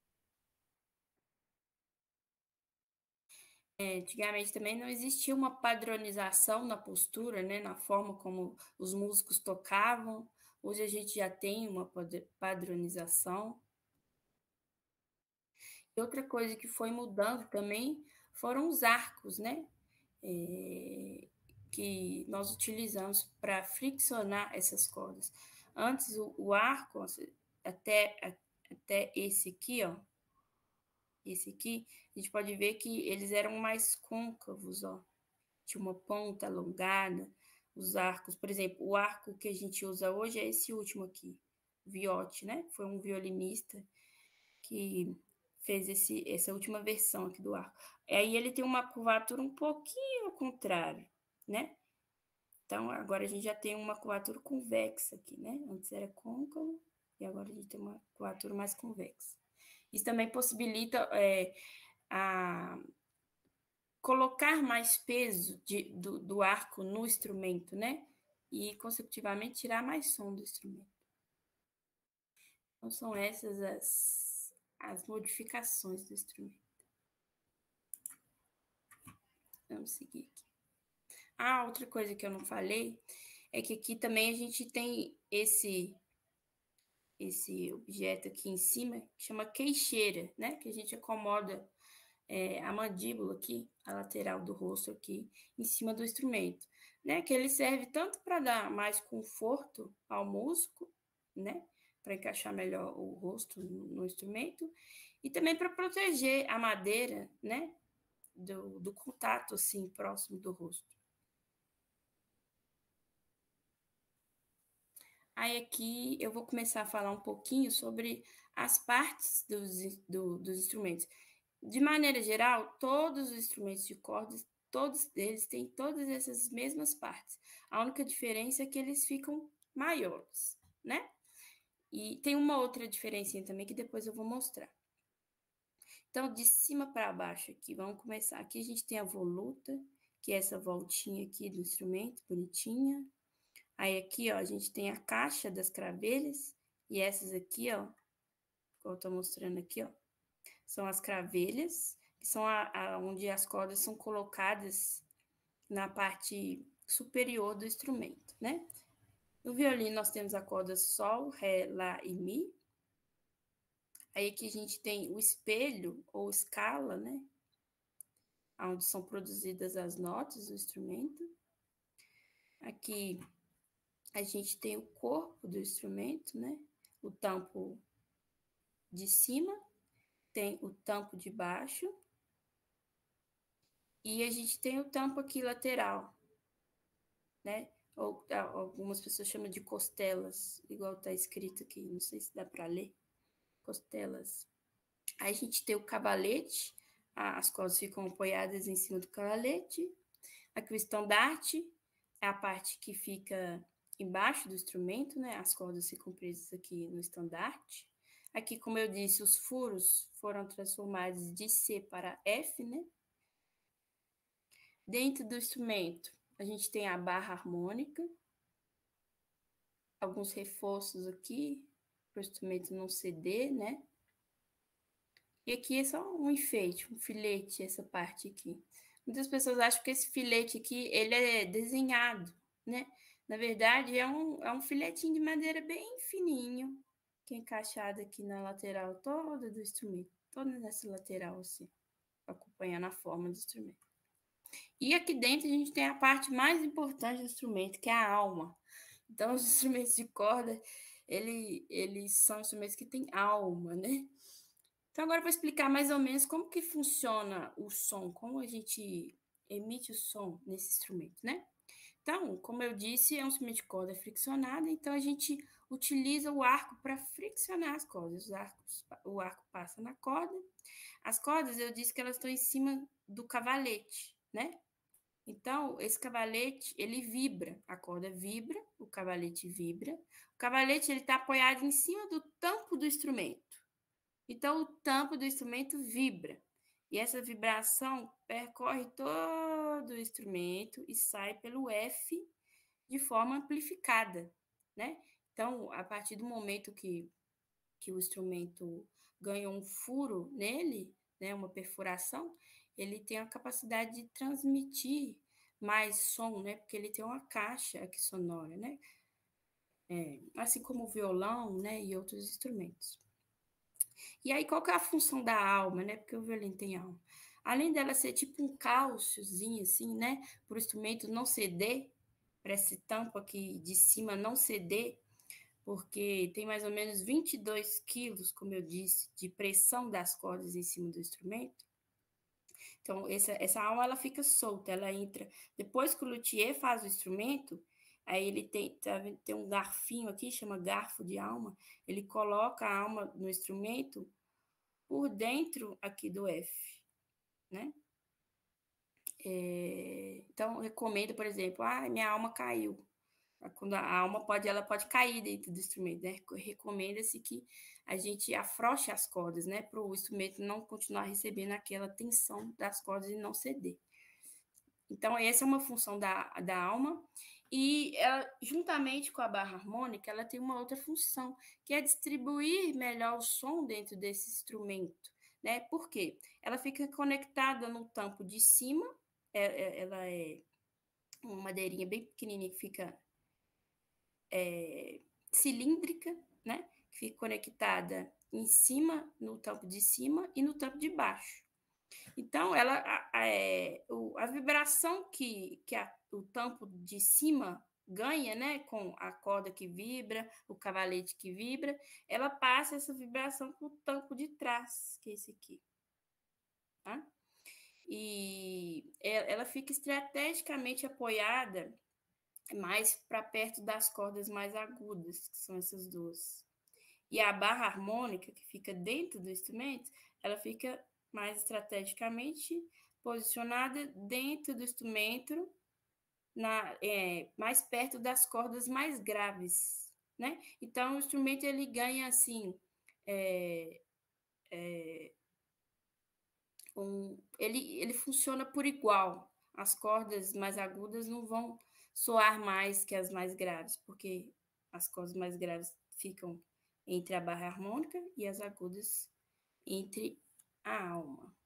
Antigamente também não existia uma padronização na postura, né, na forma como os músicos tocavam. Hoje a gente já tem uma padronização. E outra coisa que foi mudando também foram os arcos, né? Que nós utilizamos para friccionar essas cordas. Antes, o arco, até esse aqui, ó, esse aqui, a gente pode ver que eles eram mais côncavos, ó. Tinha uma ponta alongada. Os arcos, por exemplo, o arco que a gente usa hoje é esse último aqui, Viotti, né? Foi um violinista que fez essa última versão aqui do arco. Aí ele tem uma curvatura um pouquinho ao contrário, né? Então, agora a gente já tem uma curvatura convexa aqui, né? Antes era côncavo e agora a gente tem uma curvatura mais convexa. Isso também possibilita colocar mais peso do arco no instrumento, né? E, consecutivamente, tirar mais som do instrumento. Então, são essas as modificações do instrumento. Vamos seguir aqui. Outra coisa que eu não falei é que aqui também a gente tem esse objeto aqui em cima, que chama queixeira, né? Que a gente acomoda a mandíbula aqui, a lateral do rosto aqui, em cima do instrumento, né? Que ele serve tanto para dar mais conforto ao músico, né? Para encaixar melhor o rosto no instrumento, e também para proteger a madeira, né? Do contato, assim, próximo do rosto. Aí aqui eu vou começar a falar um pouquinho sobre as partes dos instrumentos. De maneira geral, todos os instrumentos de cordas, todos eles têm todas essas mesmas partes. A única diferença é que eles ficam maiores, né? E tem uma outra diferencinha também que depois eu vou mostrar. Então, de cima para baixo aqui, vamos começar. Aqui a gente tem a voluta, que é essa voltinha aqui do instrumento, bonitinha. Aí aqui, ó, a gente tem a caixa das cravelhas, e essas aqui, ó, como eu tô mostrando aqui, ó, são as cravelhas, que são onde as cordas são colocadas na parte superior do instrumento, né? No violino nós temos a corda Sol, Ré, Lá e Mi. Aí aqui a gente tem o espelho ou escala, né? Onde são produzidas as notas do instrumento. Aqui a gente tem o corpo do instrumento, né? O tampo de cima, tem o tampo de baixo e a gente tem o tampo aqui lateral, né? ou algumas pessoas chamam de costelas, igual está escrito aqui, não sei se dá para ler, costelas. Aí a gente tem o cavalete, as cordas ficam apoiadas em cima do cavalete. Aqui o estandarte é a parte que fica embaixo do instrumento, né? As cordas ficam presas aqui no estandarte. Aqui, como eu disse, os furos foram transformados de C para F, né? Dentro do instrumento, a gente tem a barra harmônica, alguns reforços aqui, para o instrumento não ceder, né? E aqui é só um enfeite, um filete, essa parte aqui. Muitas pessoas acham que esse filete aqui, ele é desenhado, né? Na verdade, é um filetinho de madeira bem fininho, que é encaixado aqui na lateral toda do instrumento, toda nessa lateral, assim, acompanhando a forma do instrumento. E aqui dentro a gente tem a parte mais importante do instrumento, que é a alma. Então, os instrumentos de corda, eles são instrumentos que têm alma, né? Então, agora eu vou explicar mais ou menos como que funciona o som, como a gente emite o som nesse instrumento, né? Então, como eu disse, é um instrumento de corda friccionada, então a gente utiliza o arco para friccionar as cordas. O arco passa na corda. As cordas, eu disse que elas estão em cima do cavalete, né? Então, esse cavalete, ele vibra, a corda vibra, o cavalete vibra. O cavalete, ele está apoiado em cima do tampo do instrumento. Então, o tampo do instrumento vibra. E essa vibração percorre todo o instrumento e sai pelo F de forma amplificada, né? Então, a partir do momento que o instrumento ganha um furo nele, né, uma perfuração, ele tem a capacidade de transmitir mais som, né? Porque ele tem uma caixa aqui sonora, né? Assim como o violão, né, e outros instrumentos. E aí, qual que é a função da alma, né? Porque o violino tem alma. Além dela ser tipo um cálciozinho, assim, né? Para o instrumento não ceder, para esse tampo aqui de cima não ceder, porque tem mais ou menos 22 quilos, como eu disse, de pressão das cordas em cima do instrumento. Então, essa alma, ela fica solta, ela entra... Depois que o luthier faz o instrumento, aí ele tem um garfinho aqui, chama garfo de alma, ele coloca a alma no instrumento por dentro aqui do F, né? Então, recomendo, por exemplo, minha alma caiu. Quando a alma ela pode cair dentro do instrumento, né? Recomenda-se que a gente afrouxe as cordas, né? Para o instrumento não continuar recebendo aquela tensão das cordas e não ceder. Então, essa é uma função da alma. E ela, juntamente com a barra harmônica, ela tem uma outra função, que é distribuir melhor o som dentro desse instrumento, né? Por quê? Ela fica conectada no tampo de cima, ela é uma madeirinha bem pequenininha que fica cilíndrica, né? Que fica conectada em cima, no tampo de cima e no tampo de baixo. Então, a vibração que o tampo de cima ganha, né, com a corda que vibra, o cavalete que vibra, ela passa essa vibração para o tampo de trás, que é esse aqui. Tá? E ela fica estrategicamente apoiada mais para perto das cordas mais agudas, que são essas duas. E a barra harmônica, que fica dentro do instrumento, ela fica mais estrategicamente posicionada dentro do instrumento, mais perto das cordas mais graves, né? Então, o instrumento, ele ganha, assim, ele funciona por igual. As cordas mais agudas não vão soar mais que as mais graves, porque as cordas mais graves ficam entre a barra harmônica e as agudas entre a alma.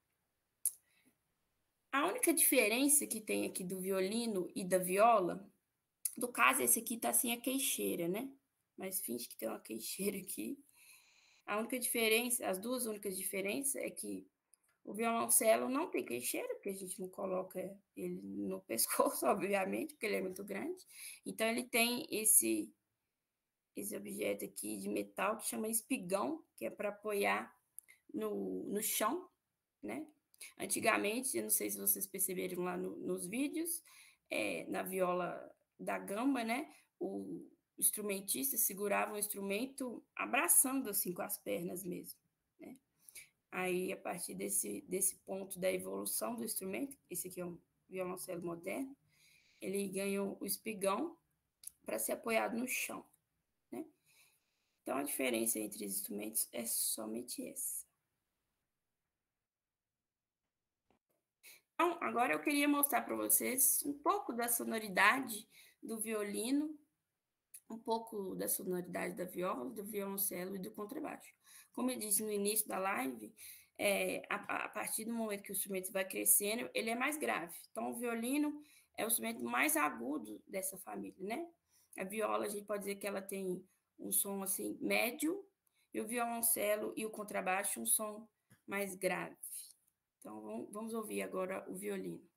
A única diferença que tem aqui do violino e da viola, no caso, esse aqui tá sem a queixeira, né? Mas finge que tem uma queixeira aqui. A única diferença, as duas únicas diferenças é que o violoncelo não tem queixeira, porque a gente não coloca ele no pescoço, obviamente, porque ele é muito grande. Então, ele tem esse objeto aqui de metal que chama espigão, que é para apoiar no chão, né? Antigamente, eu não sei se vocês perceberam lá nos vídeos, na viola da gamba, né? O instrumentista segurava o instrumento abraçando assim com as pernas mesmo, né? Aí, a partir desse ponto da evolução do instrumento, esse aqui é um violoncelo moderno, ele ganha o espigão para ser apoiado no chão, né? Então, a diferença entre os instrumentos é somente essa. Então, agora eu queria mostrar para vocês um pouco da sonoridade do violino, um pouco da sonoridade da viola, do violoncelo e do contrabaixo. Como eu disse no início da live, a partir do momento que o instrumento vai crescendo, ele é mais grave. Então, o violino é o instrumento mais agudo dessa família, né? A viola, a gente pode dizer que ela tem um som assim médio, e o violoncelo e o contrabaixo um som mais grave. Então, vamos ouvir agora o violino.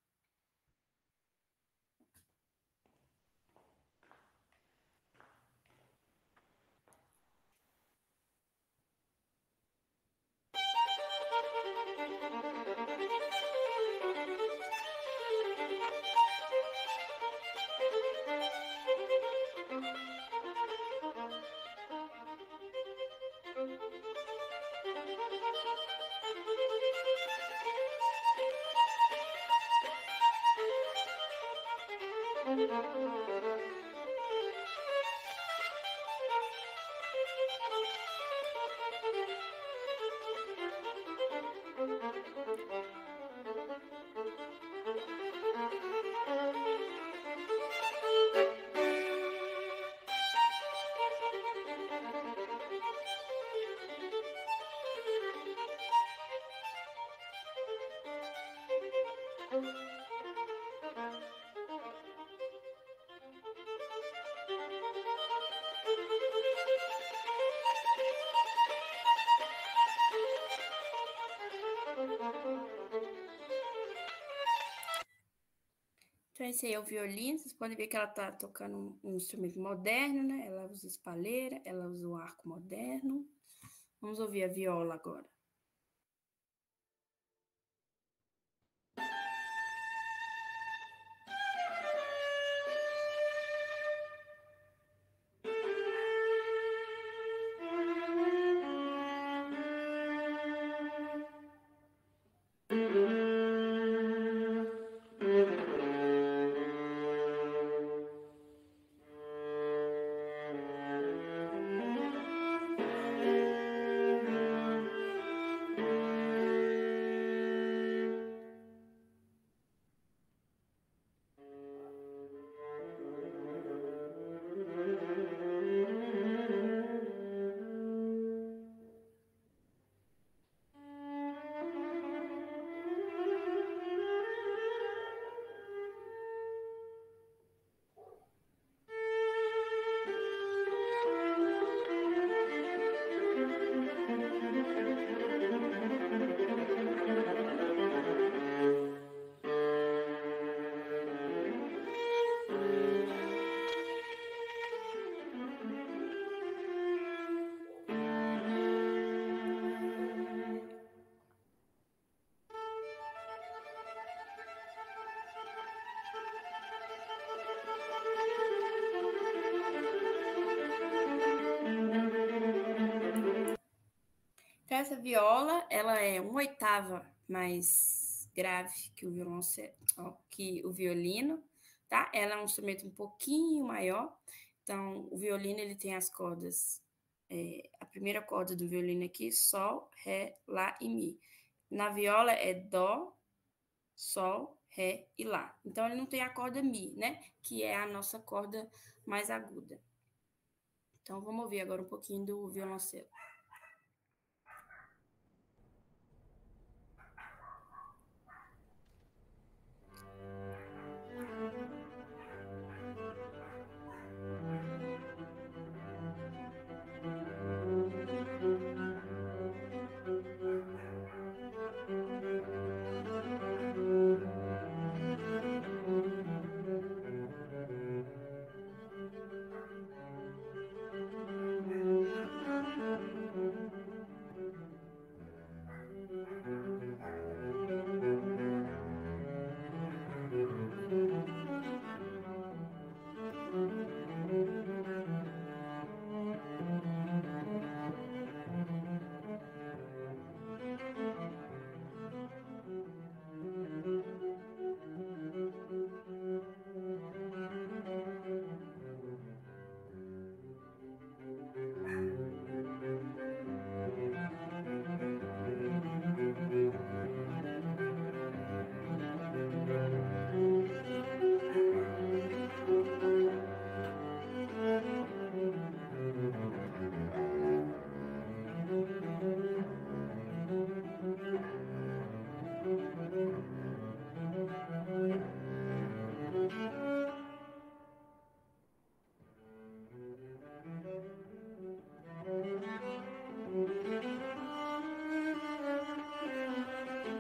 Então, esse aí é o violino. Vocês podem ver que ela está tocando um instrumento moderno, né? Ela usa espalheira, ela usa o arco moderno. Vamos ouvir a viola agora. Então, essa viola, ela é uma oitava mais grave que o violoncelo, que o violino, tá? Ela é um instrumento um pouquinho maior. Então, o violino, ele tem as cordas, a primeira corda do violino aqui, sol, ré, lá e mi. Na viola é dó, sol, ré e lá. Então, ele não tem a corda mi, né? Que é a nossa corda mais aguda. Então, vamos ouvir agora um pouquinho do violoncelo.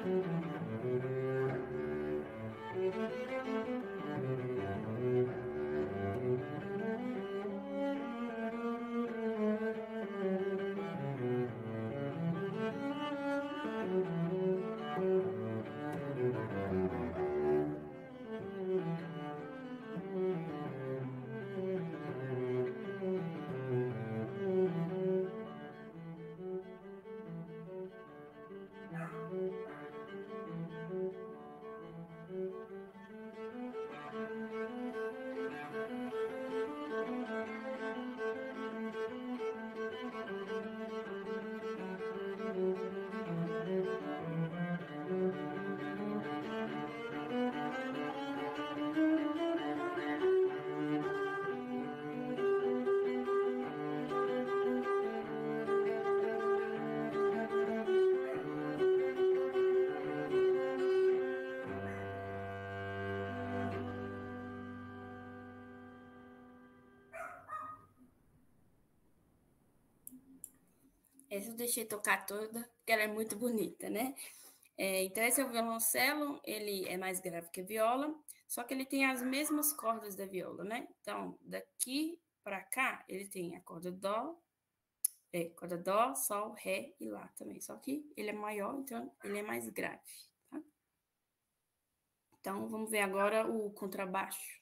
Essa eu deixei tocar toda, porque ela é muito bonita, né? Então, esse é o violoncelo, ele é mais grave que a viola, só que ele tem as mesmas cordas da viola, né? Então, daqui para cá, ele tem a corda dó, sol, ré e lá também. Só que ele é maior, então ele é mais grave, tá? Então, vamos ver agora o contrabaixo.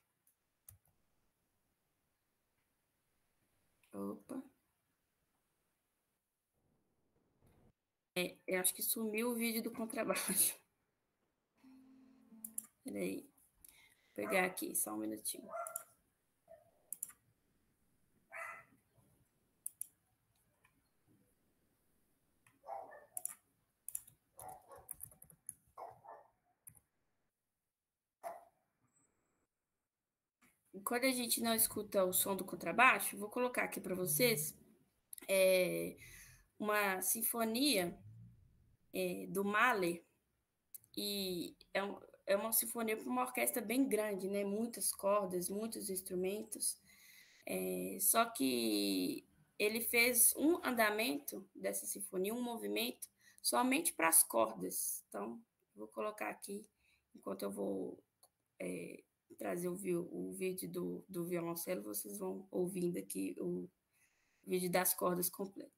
Opa. Eu acho que sumiu o vídeo do contrabaixo. Peraí. Vou pegar aqui, só um minutinho. Quando a gente não escuta o som do contrabaixo, vou colocar aqui para vocês uma sinfonia do Mahler, e é uma sinfonia para uma orquestra bem grande, né? Muitas cordas, muitos instrumentos. Só que ele fez um andamento dessa sinfonia, um movimento, somente para as cordas. Então, vou colocar aqui, enquanto eu vou trazer o vídeo do violoncelo, vocês vão ouvindo aqui o vídeo das cordas completo.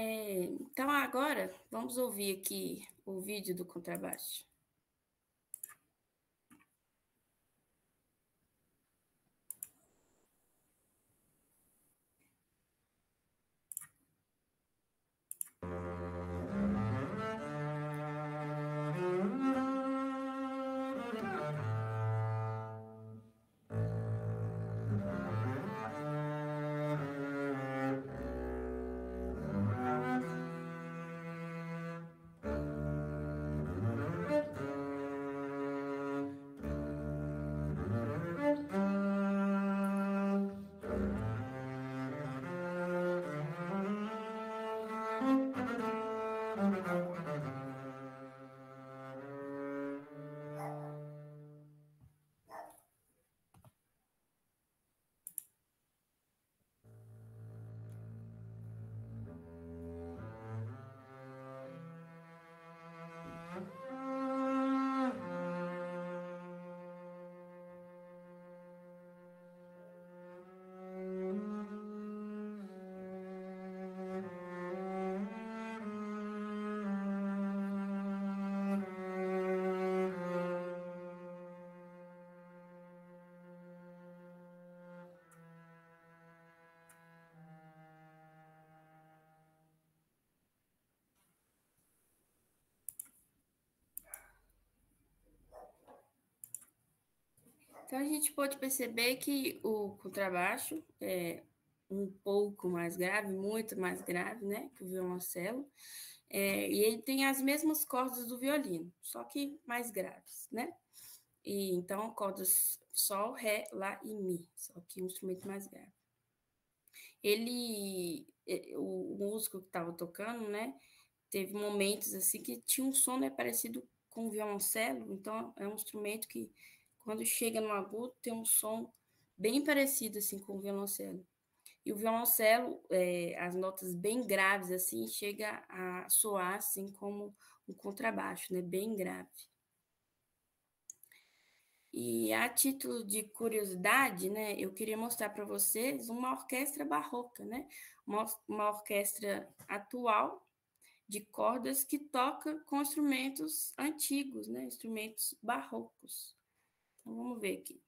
Então, agora, vamos ouvir aqui o vídeo do contrabaixo. Então, a gente pode perceber que o contrabaixo é um pouco mais grave, muito mais grave, né, que o violoncelo, e ele tem as mesmas cordas do violino, só que mais graves, né? E então, cordas Sol, Ré, Lá e Mi, só que um instrumento mais grave. O músico que estava tocando, né, teve momentos assim que tinha um som, né, parecido com o violoncelo, então é um instrumento que quando chega no agudo tem um som bem parecido assim com o violoncelo. E o violoncelo, as notas bem graves assim, chega a soar assim como um contrabaixo, né, bem grave. E a título de curiosidade, né, eu queria mostrar para vocês uma orquestra barroca, né, uma orquestra atual de cordas que toca com instrumentos antigos, né, instrumentos barrocos. Então vamos ver aqui.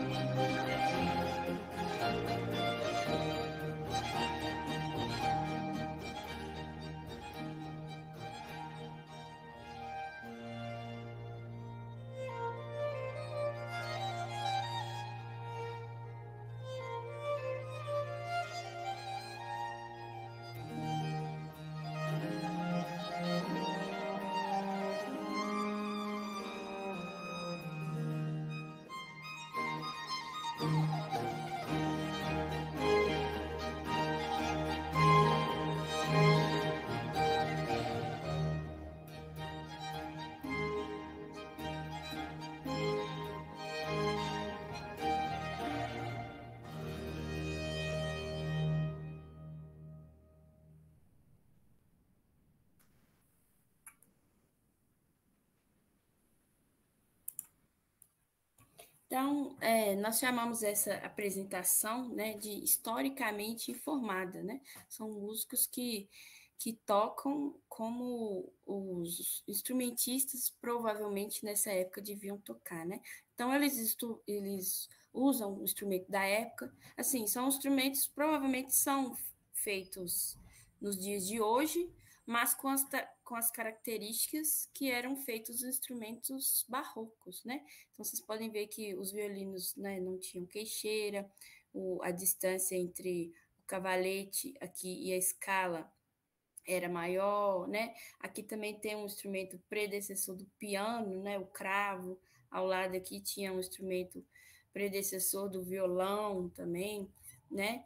Então, nós chamamos essa apresentação, né, de historicamente informada, né? São músicos que tocam como os instrumentistas provavelmente nessa época deviam tocar, né? Então, eles usam o instrumento da época, assim, são instrumentos provavelmente são feitos nos dias de hoje, mas com as características que eram feitos os instrumentos barrocos, né? Então, vocês podem ver que os violinos, né, não tinham queixeira, a distância entre o cavalete aqui e a escala era maior, né? Aqui também tem um instrumento predecessor do piano, né? O cravo. Ao lado aqui tinha um instrumento predecessor do violão também, né?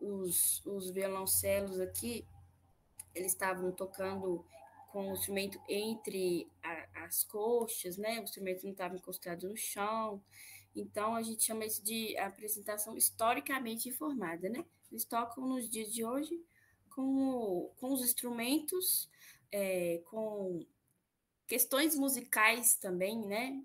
Os violoncelos aqui, eles estavam tocando com o instrumento entre as coxas, né? O instrumento não estava encostado no chão. Então, a gente chama isso de apresentação historicamente informada, né? Eles tocam nos dias de hoje com os instrumentos, com questões musicais também, né?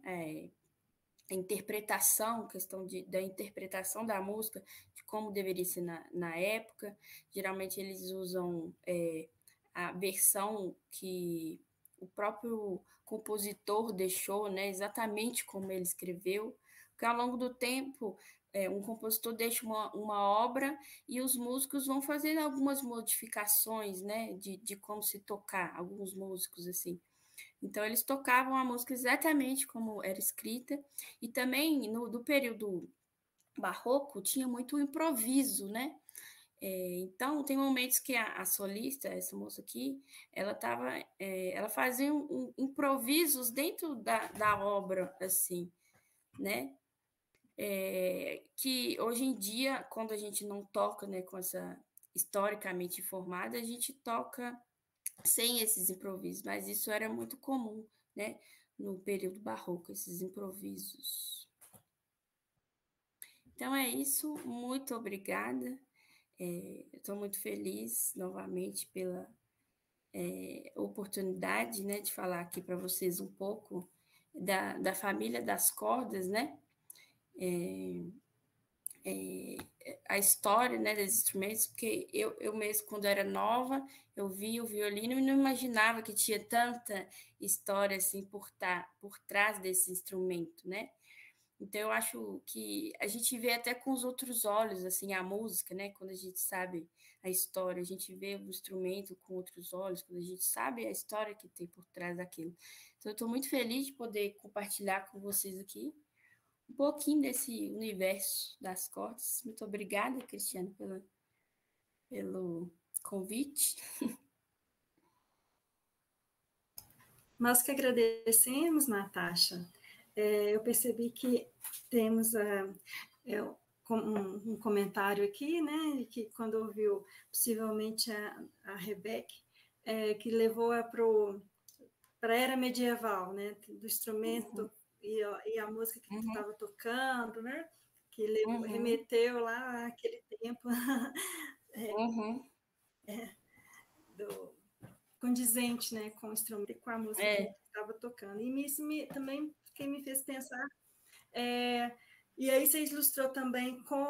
A interpretação, questão da interpretação da música, de como deveria ser na época. Geralmente eles usam a versão que o próprio compositor deixou, né, exatamente como ele escreveu, porque ao longo do tempo um compositor deixa uma obra e os músicos vão fazendo algumas modificações, né, de como se tocar, alguns músicos assim. Então, eles tocavam a música exatamente como era escrita, e também do período barroco tinha muito improviso, né? Então, tem momentos que a solista, essa moça aqui, ela fazia improvisos dentro da obra, assim, né? Que hoje em dia, quando a gente não toca, né, com essa historicamente informada, a gente toca sem esses improvisos, mas isso era muito comum, né, no período barroco, esses improvisos. Então é isso, muito obrigada. Estou muito feliz novamente pela oportunidade, né, de falar aqui para vocês um pouco da família das cordas, né? A história, né, dos instrumentos, porque eu mesmo, quando era nova, eu via o violino e não imaginava que tinha tanta história assim por trás desse instrumento, né? Então, eu acho que a gente vê até com os outros olhos, assim, a música, né? Quando a gente sabe a história, a gente vê o instrumento com outros olhos, quando a gente sabe a história que tem por trás daquilo. Então, eu estou muito feliz de poder compartilhar com vocês aqui um pouquinho desse universo das cordas. Muito obrigada, Cristiano, pelo convite. Nós que agradecemos, Natasha. Eu percebi que temos um comentário aqui, né, que quando ouviu possivelmente a Rebeca, que levou-a para a era medieval, né, do instrumento e a música que estava tocando, né, que remeteu lá àquele tempo condizente, né, com o instrumento e com a música que estava tocando. E isso também me fez pensar. E aí você ilustrou também com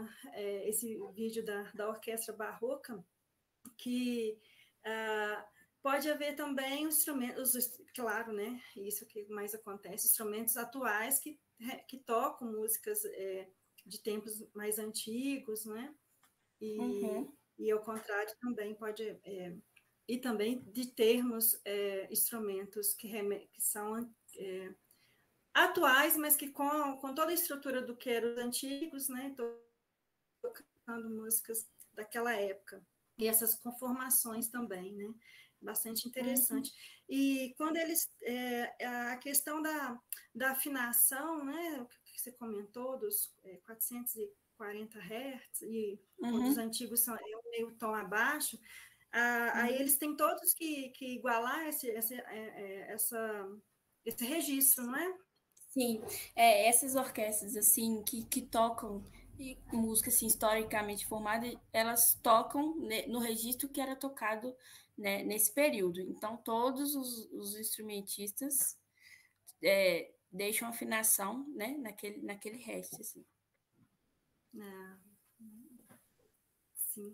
esse vídeo da orquestra barroca, que Pode haver também instrumentos, claro, né? Isso que mais acontece, instrumentos atuais que tocam músicas de tempos mais antigos, né? E ao contrário também pode e também de termos instrumentos que são atuais, mas que com toda a estrutura do que eram os antigos, né? Tocando músicas daquela época. E essas conformações também, né? Bastante interessante. E quando eles. A questão da afinação, né? O que você comentou, dos 440 Hz, e dos antigos é um meio tom abaixo, aí eles têm todos que igualar esse registro, não é? Sim, essas orquestras assim que tocam música assim, historicamente formada, elas tocam no registro que era tocado, né, nesse período. Então, todos os instrumentistas deixam afinação, né, naquele resto. Assim. Sim.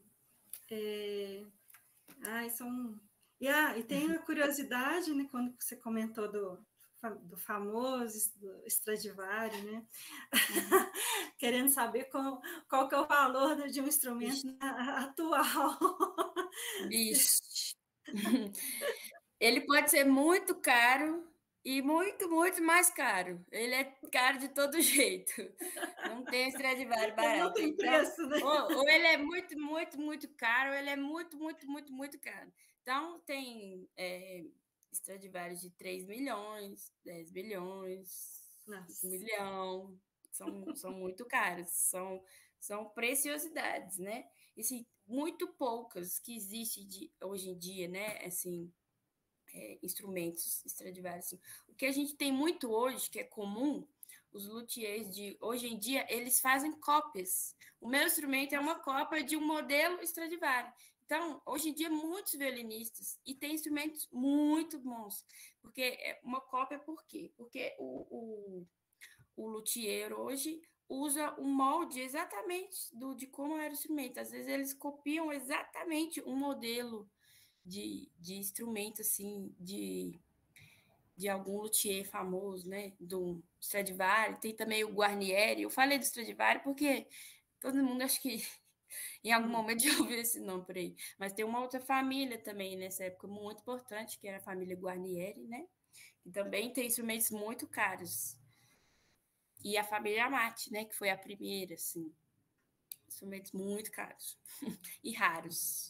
E tem uma curiosidade, né, quando você comentou do famoso do Stradivari, né? Querendo saber qual que é o valor de um instrumento atual. Bicho. Ele pode ser muito caro e muito, muito mais caro. Ele é caro de todo jeito. Não tem Stradivari Ele não barato. tem Então, preço, né? ou ele é muito, muito, muito caro, ou ele é muito, muito, muito, muito caro. Então, tem Stradivarius de 3 milhões, 10 milhões, 1 milhão. São muito caros. São preciosidades, né? E, assim, muito poucas que existem hoje em dia, né? Assim, instrumentos Stradivarius. Assim. O que a gente tem muito hoje, que é comum, os luthiers de hoje em dia, eles fazem cópias. O meu instrumento é uma cópia de um modelo Stradivarius. Então, hoje em dia, muitos violinistas, e tem instrumentos muito bons, porque uma cópia por quê? Porque o luthier hoje usa um molde exatamente de como era o instrumento. Às vezes eles copiam exatamente um modelo de instrumento, assim, de algum luthier famoso, né? Do Stradivari, tem também o Guarnieri. Eu falei do Stradivari porque todo mundo, acho que em algum momento já ouviu esse nome por aí. Mas tem uma outra família também nessa época muito importante, que era a família Guarnieri, né? Que também tem instrumentos muito caros. E a família Amati, né? Que foi a primeira, assim. Instrumentos muito caros e raros.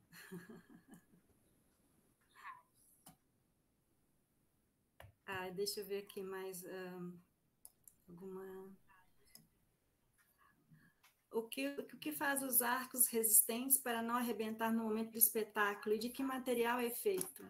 Deixa eu ver aqui mais alguma. O que faz os arcos resistentes para não arrebentar no momento do espetáculo? E de que material é feito?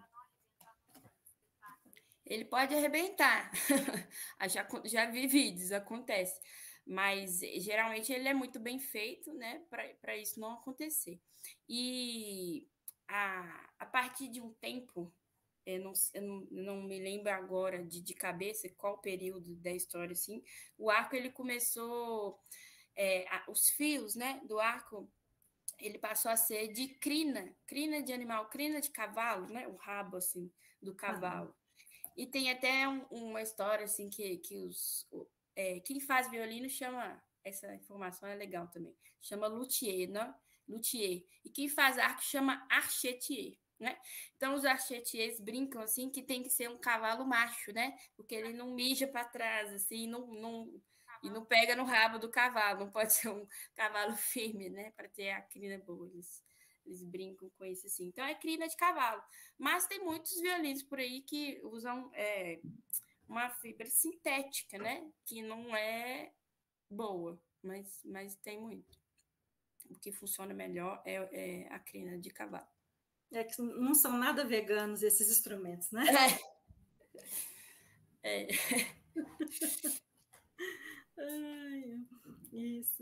Ele pode arrebentar. já vi vídeos, acontece. Mas geralmente ele é muito bem feito, né? Para isso não acontecer. E a partir de um tempo, eu não me lembro agora de cabeça qual período da história, assim, o arco ele começou. Os fios, né, do arco, ele passou a ser de crina de animal, crina de cavalo, né, o rabo assim do cavalo. E tem até uma história assim que quem faz violino chama, essa informação é legal também, chama luthier, né? Luthier. E quem faz arco chama archetier, né? Então os archetiers brincam assim que tem que ser um cavalo macho, né? Porque ele não mija para trás assim, e não pega no rabo do cavalo, não pode ser um cavalo firme, né? Para ter a crina boa. Eles brincam com isso assim. Então é crina de cavalo. Mas tem muitos violinos por aí que usam uma fibra sintética, né? Que não é boa, mas tem muito. O que funciona melhor é a crina de cavalo. É que não são nada veganos esses instrumentos, né? Isso.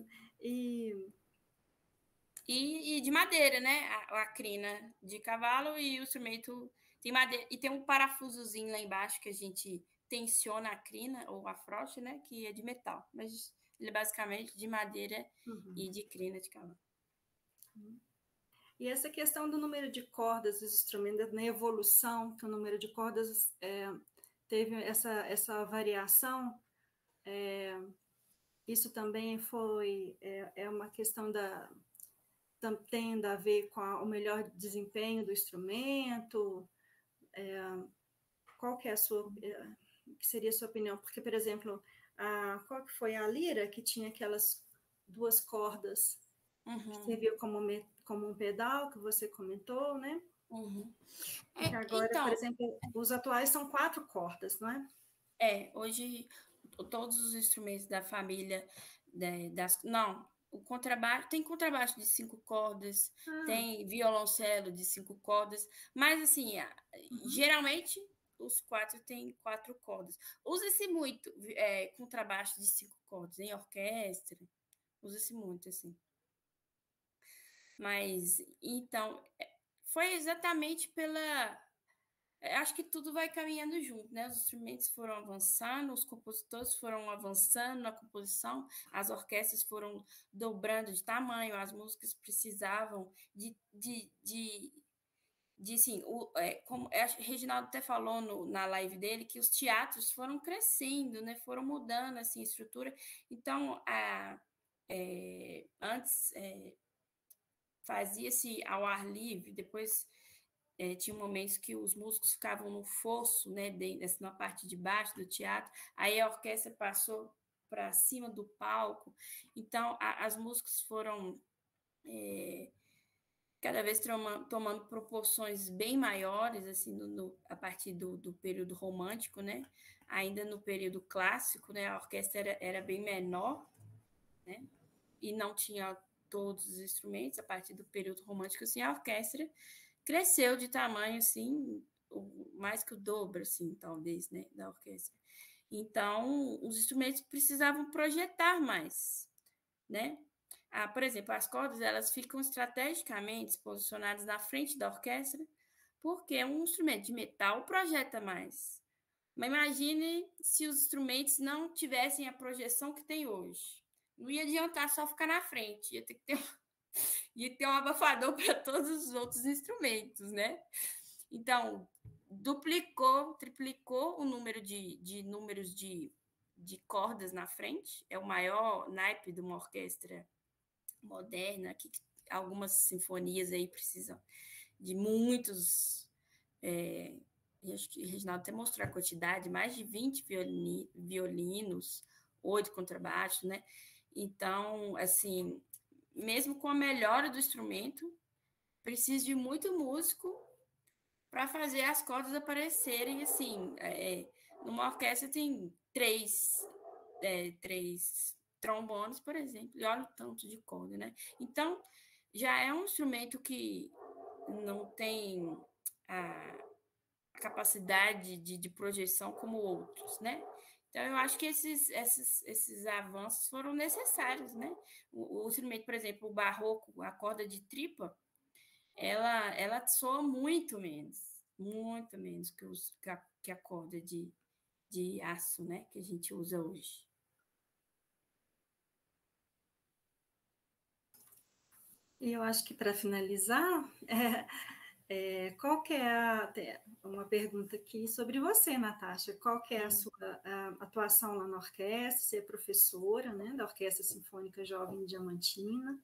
E de madeira, né? A crina de cavalo e o instrumento tem madeira. E tem um parafusozinho lá embaixo que a gente tensiona a crina ou a frocha, né? Que é de metal. Mas ele é basicamente de madeira e de crina de cavalo. E essa questão do número de cordas dos instrumentos, na evolução, que o número de cordas teve essa variação, isso também é uma questão tem a ver com o melhor desempenho do instrumento. Qual que é que seria a sua opinião? Porque, por exemplo, qual que foi a lira, que tinha aquelas duas cordas, que serviu como um pedal, que você comentou, né? Agora, Então, por exemplo, os atuais são 4 cordas, não é? Hoje todos os instrumentos da família não, o contrabaixo tem contrabaixo de 5 cordas, tem violoncelo de 5 cordas, mas assim, geralmente os 4 têm 4 cordas. Usa-se muito contrabaixo de 5 cordas em orquestra, usa-se muito assim. Mas então foi exatamente acho que tudo vai caminhando junto, né? Os instrumentos foram avançando, os compositores foram avançando na composição, as orquestras foram dobrando de tamanho, as músicas precisavam sim, como o Reginaldo até falou na live dele, que os teatros foram crescendo, né? Foram mudando assim, a estrutura. Então, antes fazia-se ao ar livre, depois tinha momentos que os músicos ficavam no fosso, né, na parte de baixo do teatro, aí a orquestra passou para cima do palco, então as músicas foram cada vez tomando proporções bem maiores, assim, a partir do período romântico, né, ainda no período clássico, né, a orquestra era bem menor, né, e não tinha todos os instrumentos. A partir do período romântico, assim, a orquestra cresceu de tamanho, assim, mais que o dobro, assim, talvez, né, da orquestra. Então, os instrumentos precisavam projetar mais, né? Por exemplo, as cordas, elas ficam estrategicamente posicionadas na frente da orquestra, porque um instrumento de metal projeta mais. Mas imagine se os instrumentos não tivessem a projeção que tem hoje. Não ia adiantar só ficar na frente, ia ter um abafador para todos os outros instrumentos, né? Então, duplicou, triplicou o número de números de cordas na frente, é o maior naipe de uma orquestra moderna, que algumas sinfonias aí precisam de muitos. Acho que o Reginaldo até mostrou a quantidade, mais de 20 violinos, 8 contrabaixos, né? Então, assim, mesmo com a melhora do instrumento, precisa de muito músico para fazer as cordas aparecerem, assim, numa orquestra tem três trombones, por exemplo, e olha o tanto de corda, né? Então, já é um instrumento que não tem a capacidade de projeção como outros, né? Então, eu acho que esses avanços foram necessários, né? O instrumento, por exemplo, o barroco, a corda de tripa, ela soa muito menos que a corda de aço, né? Que a gente usa hoje. E eu acho que, para finalizar, qual que é uma pergunta aqui sobre você, Natasha? Qual que é a sua atuação lá na orquestra? Você é professora, né, da Orquestra Sinfônica Jovem Diamantina.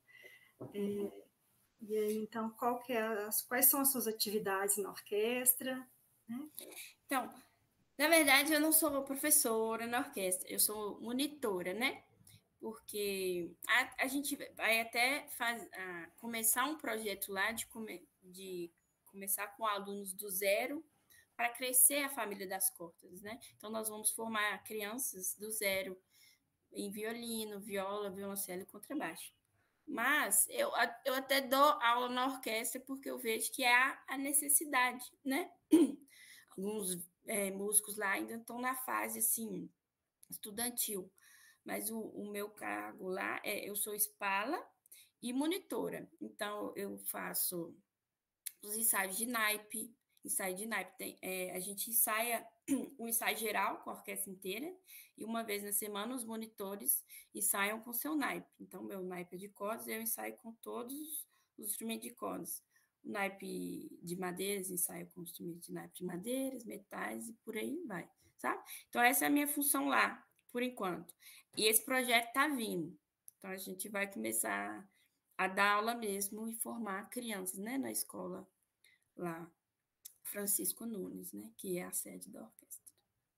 E aí, então, quais são as suas atividades na orquestra? Né? Então, na verdade, eu não sou professora na orquestra, eu sou monitora, né? Porque a gente vai até começar um projeto lá de começar com alunos do zero para crescer a família das cordas, né? Então, nós vamos formar crianças do zero em violino, viola, violoncelo e contrabaixo. Mas eu até dou aula na orquestra porque eu vejo que é a necessidade, né? Alguns músicos lá ainda estão na fase, assim, estudantil. Mas o meu cargo lá eu sou espala e monitora. Então, eu faço os ensaios de naipe. A gente ensaia um ensaio geral com a orquestra inteira e uma vez na semana os monitores ensaiam com seu naipe. Então, meu naipe é de cordas, eu ensaio com todos os instrumentos de cordas. O naipe de madeiras, ensaio com instrumentos de naipe de madeiras, metais e por aí vai, sabe? Então, essa é a minha função lá, por enquanto. E esse projeto está vindo. Então, a gente vai começar a dar aula mesmo e formar crianças, né, na escola lá, Francisco Nunes, né, que é a sede da orquestra.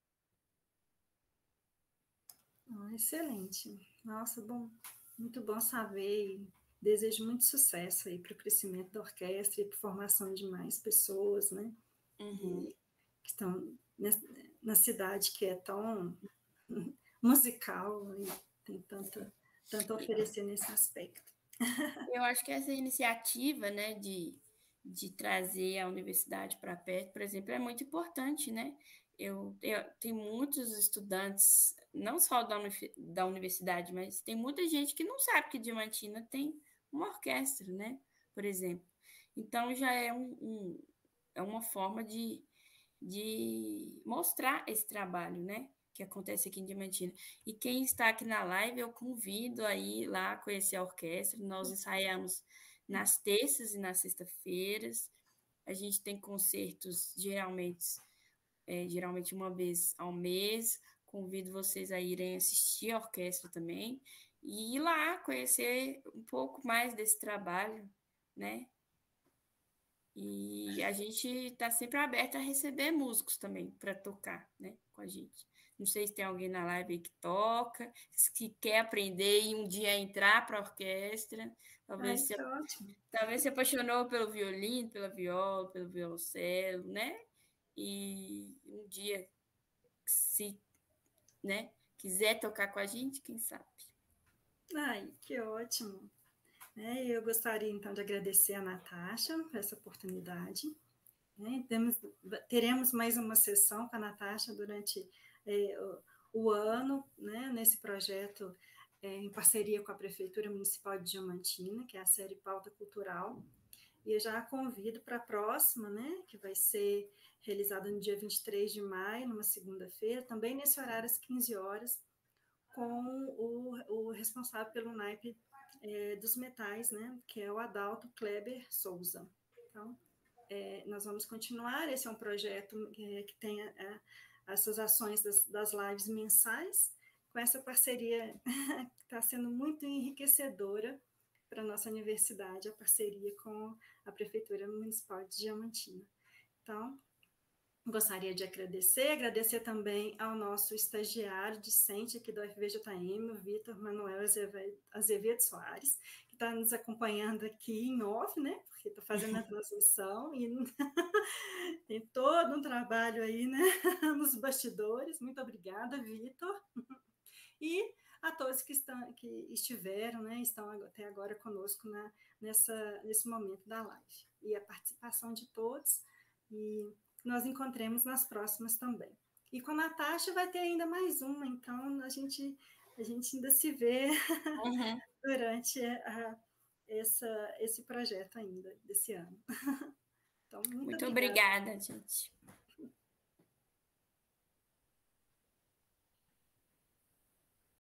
Excelente. Nossa, bom, muito bom saber e desejo muito sucesso aí para o crescimento da orquestra e para a formação de mais pessoas, né? Que estão na cidade que é tão musical e tem tanto a oferecer nesse aspecto. Eu acho que essa iniciativa, né, de trazer a universidade para perto, por exemplo, é muito importante, né? Eu tenho muitos estudantes, não só da universidade, mas tem muita gente que não sabe que Diamantina tem uma orquestra, né? Por exemplo. Então já é é uma forma de mostrar esse trabalho, né? Que acontece aqui em Diamantina. E quem está aqui na live, eu convido a ir lá conhecer a orquestra. Nós ensaiamos nas terças e nas sextas-feiras. A gente tem concertos geralmente uma vez ao mês. Convido vocês a irem assistir a orquestra também e ir lá conhecer um pouco mais desse trabalho, né? E a gente está sempre aberto a receber músicos também para tocar, né, com a gente. Não sei se tem alguém na live aí que toca, que quer aprender e um dia entrar para a orquestra. Talvez se apaixonou pelo violino, pela viola, pelo violoncelo, né? E um dia, se, né, quiser tocar com a gente, quem sabe? Ai, que ótimo! Eu gostaria, então, de agradecer a Natasha por essa oportunidade. Teremos mais uma sessão com a Natasha durante o ano, né, nesse projeto em parceria com a Prefeitura Municipal de Diamantina, que é a série Pauta Cultural. E eu já a convido para a próxima, né, que vai ser realizada no dia 23 de maio, numa segunda-feira, também nesse horário às 15 horas, com o responsável pelo naipe dos metais, né, que é o Adalto Kleber Souza. Então, nós vamos continuar. Esse é um projeto que tem essas ações das lives mensais, com essa parceria que está sendo muito enriquecedora para a nossa universidade, a parceria com a Prefeitura Municipal de Diamantina. Então, gostaria de agradecer também ao nosso estagiário discente aqui do UFVJM, o Vitor Manuel Azevedo Soares, que está nos acompanhando aqui em off, né? Porque está fazendo a transmissão e tem todo um trabalho aí, né? Nos bastidores. Muito obrigada, Vitor. E a todos que estiveram, né? Estão até agora conosco nesse momento da live. E a participação de todos. E nós encontremos nas próximas também. E com a Natasha vai ter ainda mais uma, então a gente ainda se vê durante esse projeto ainda, desse ano. Então, muito obrigada. Muito obrigada, gente.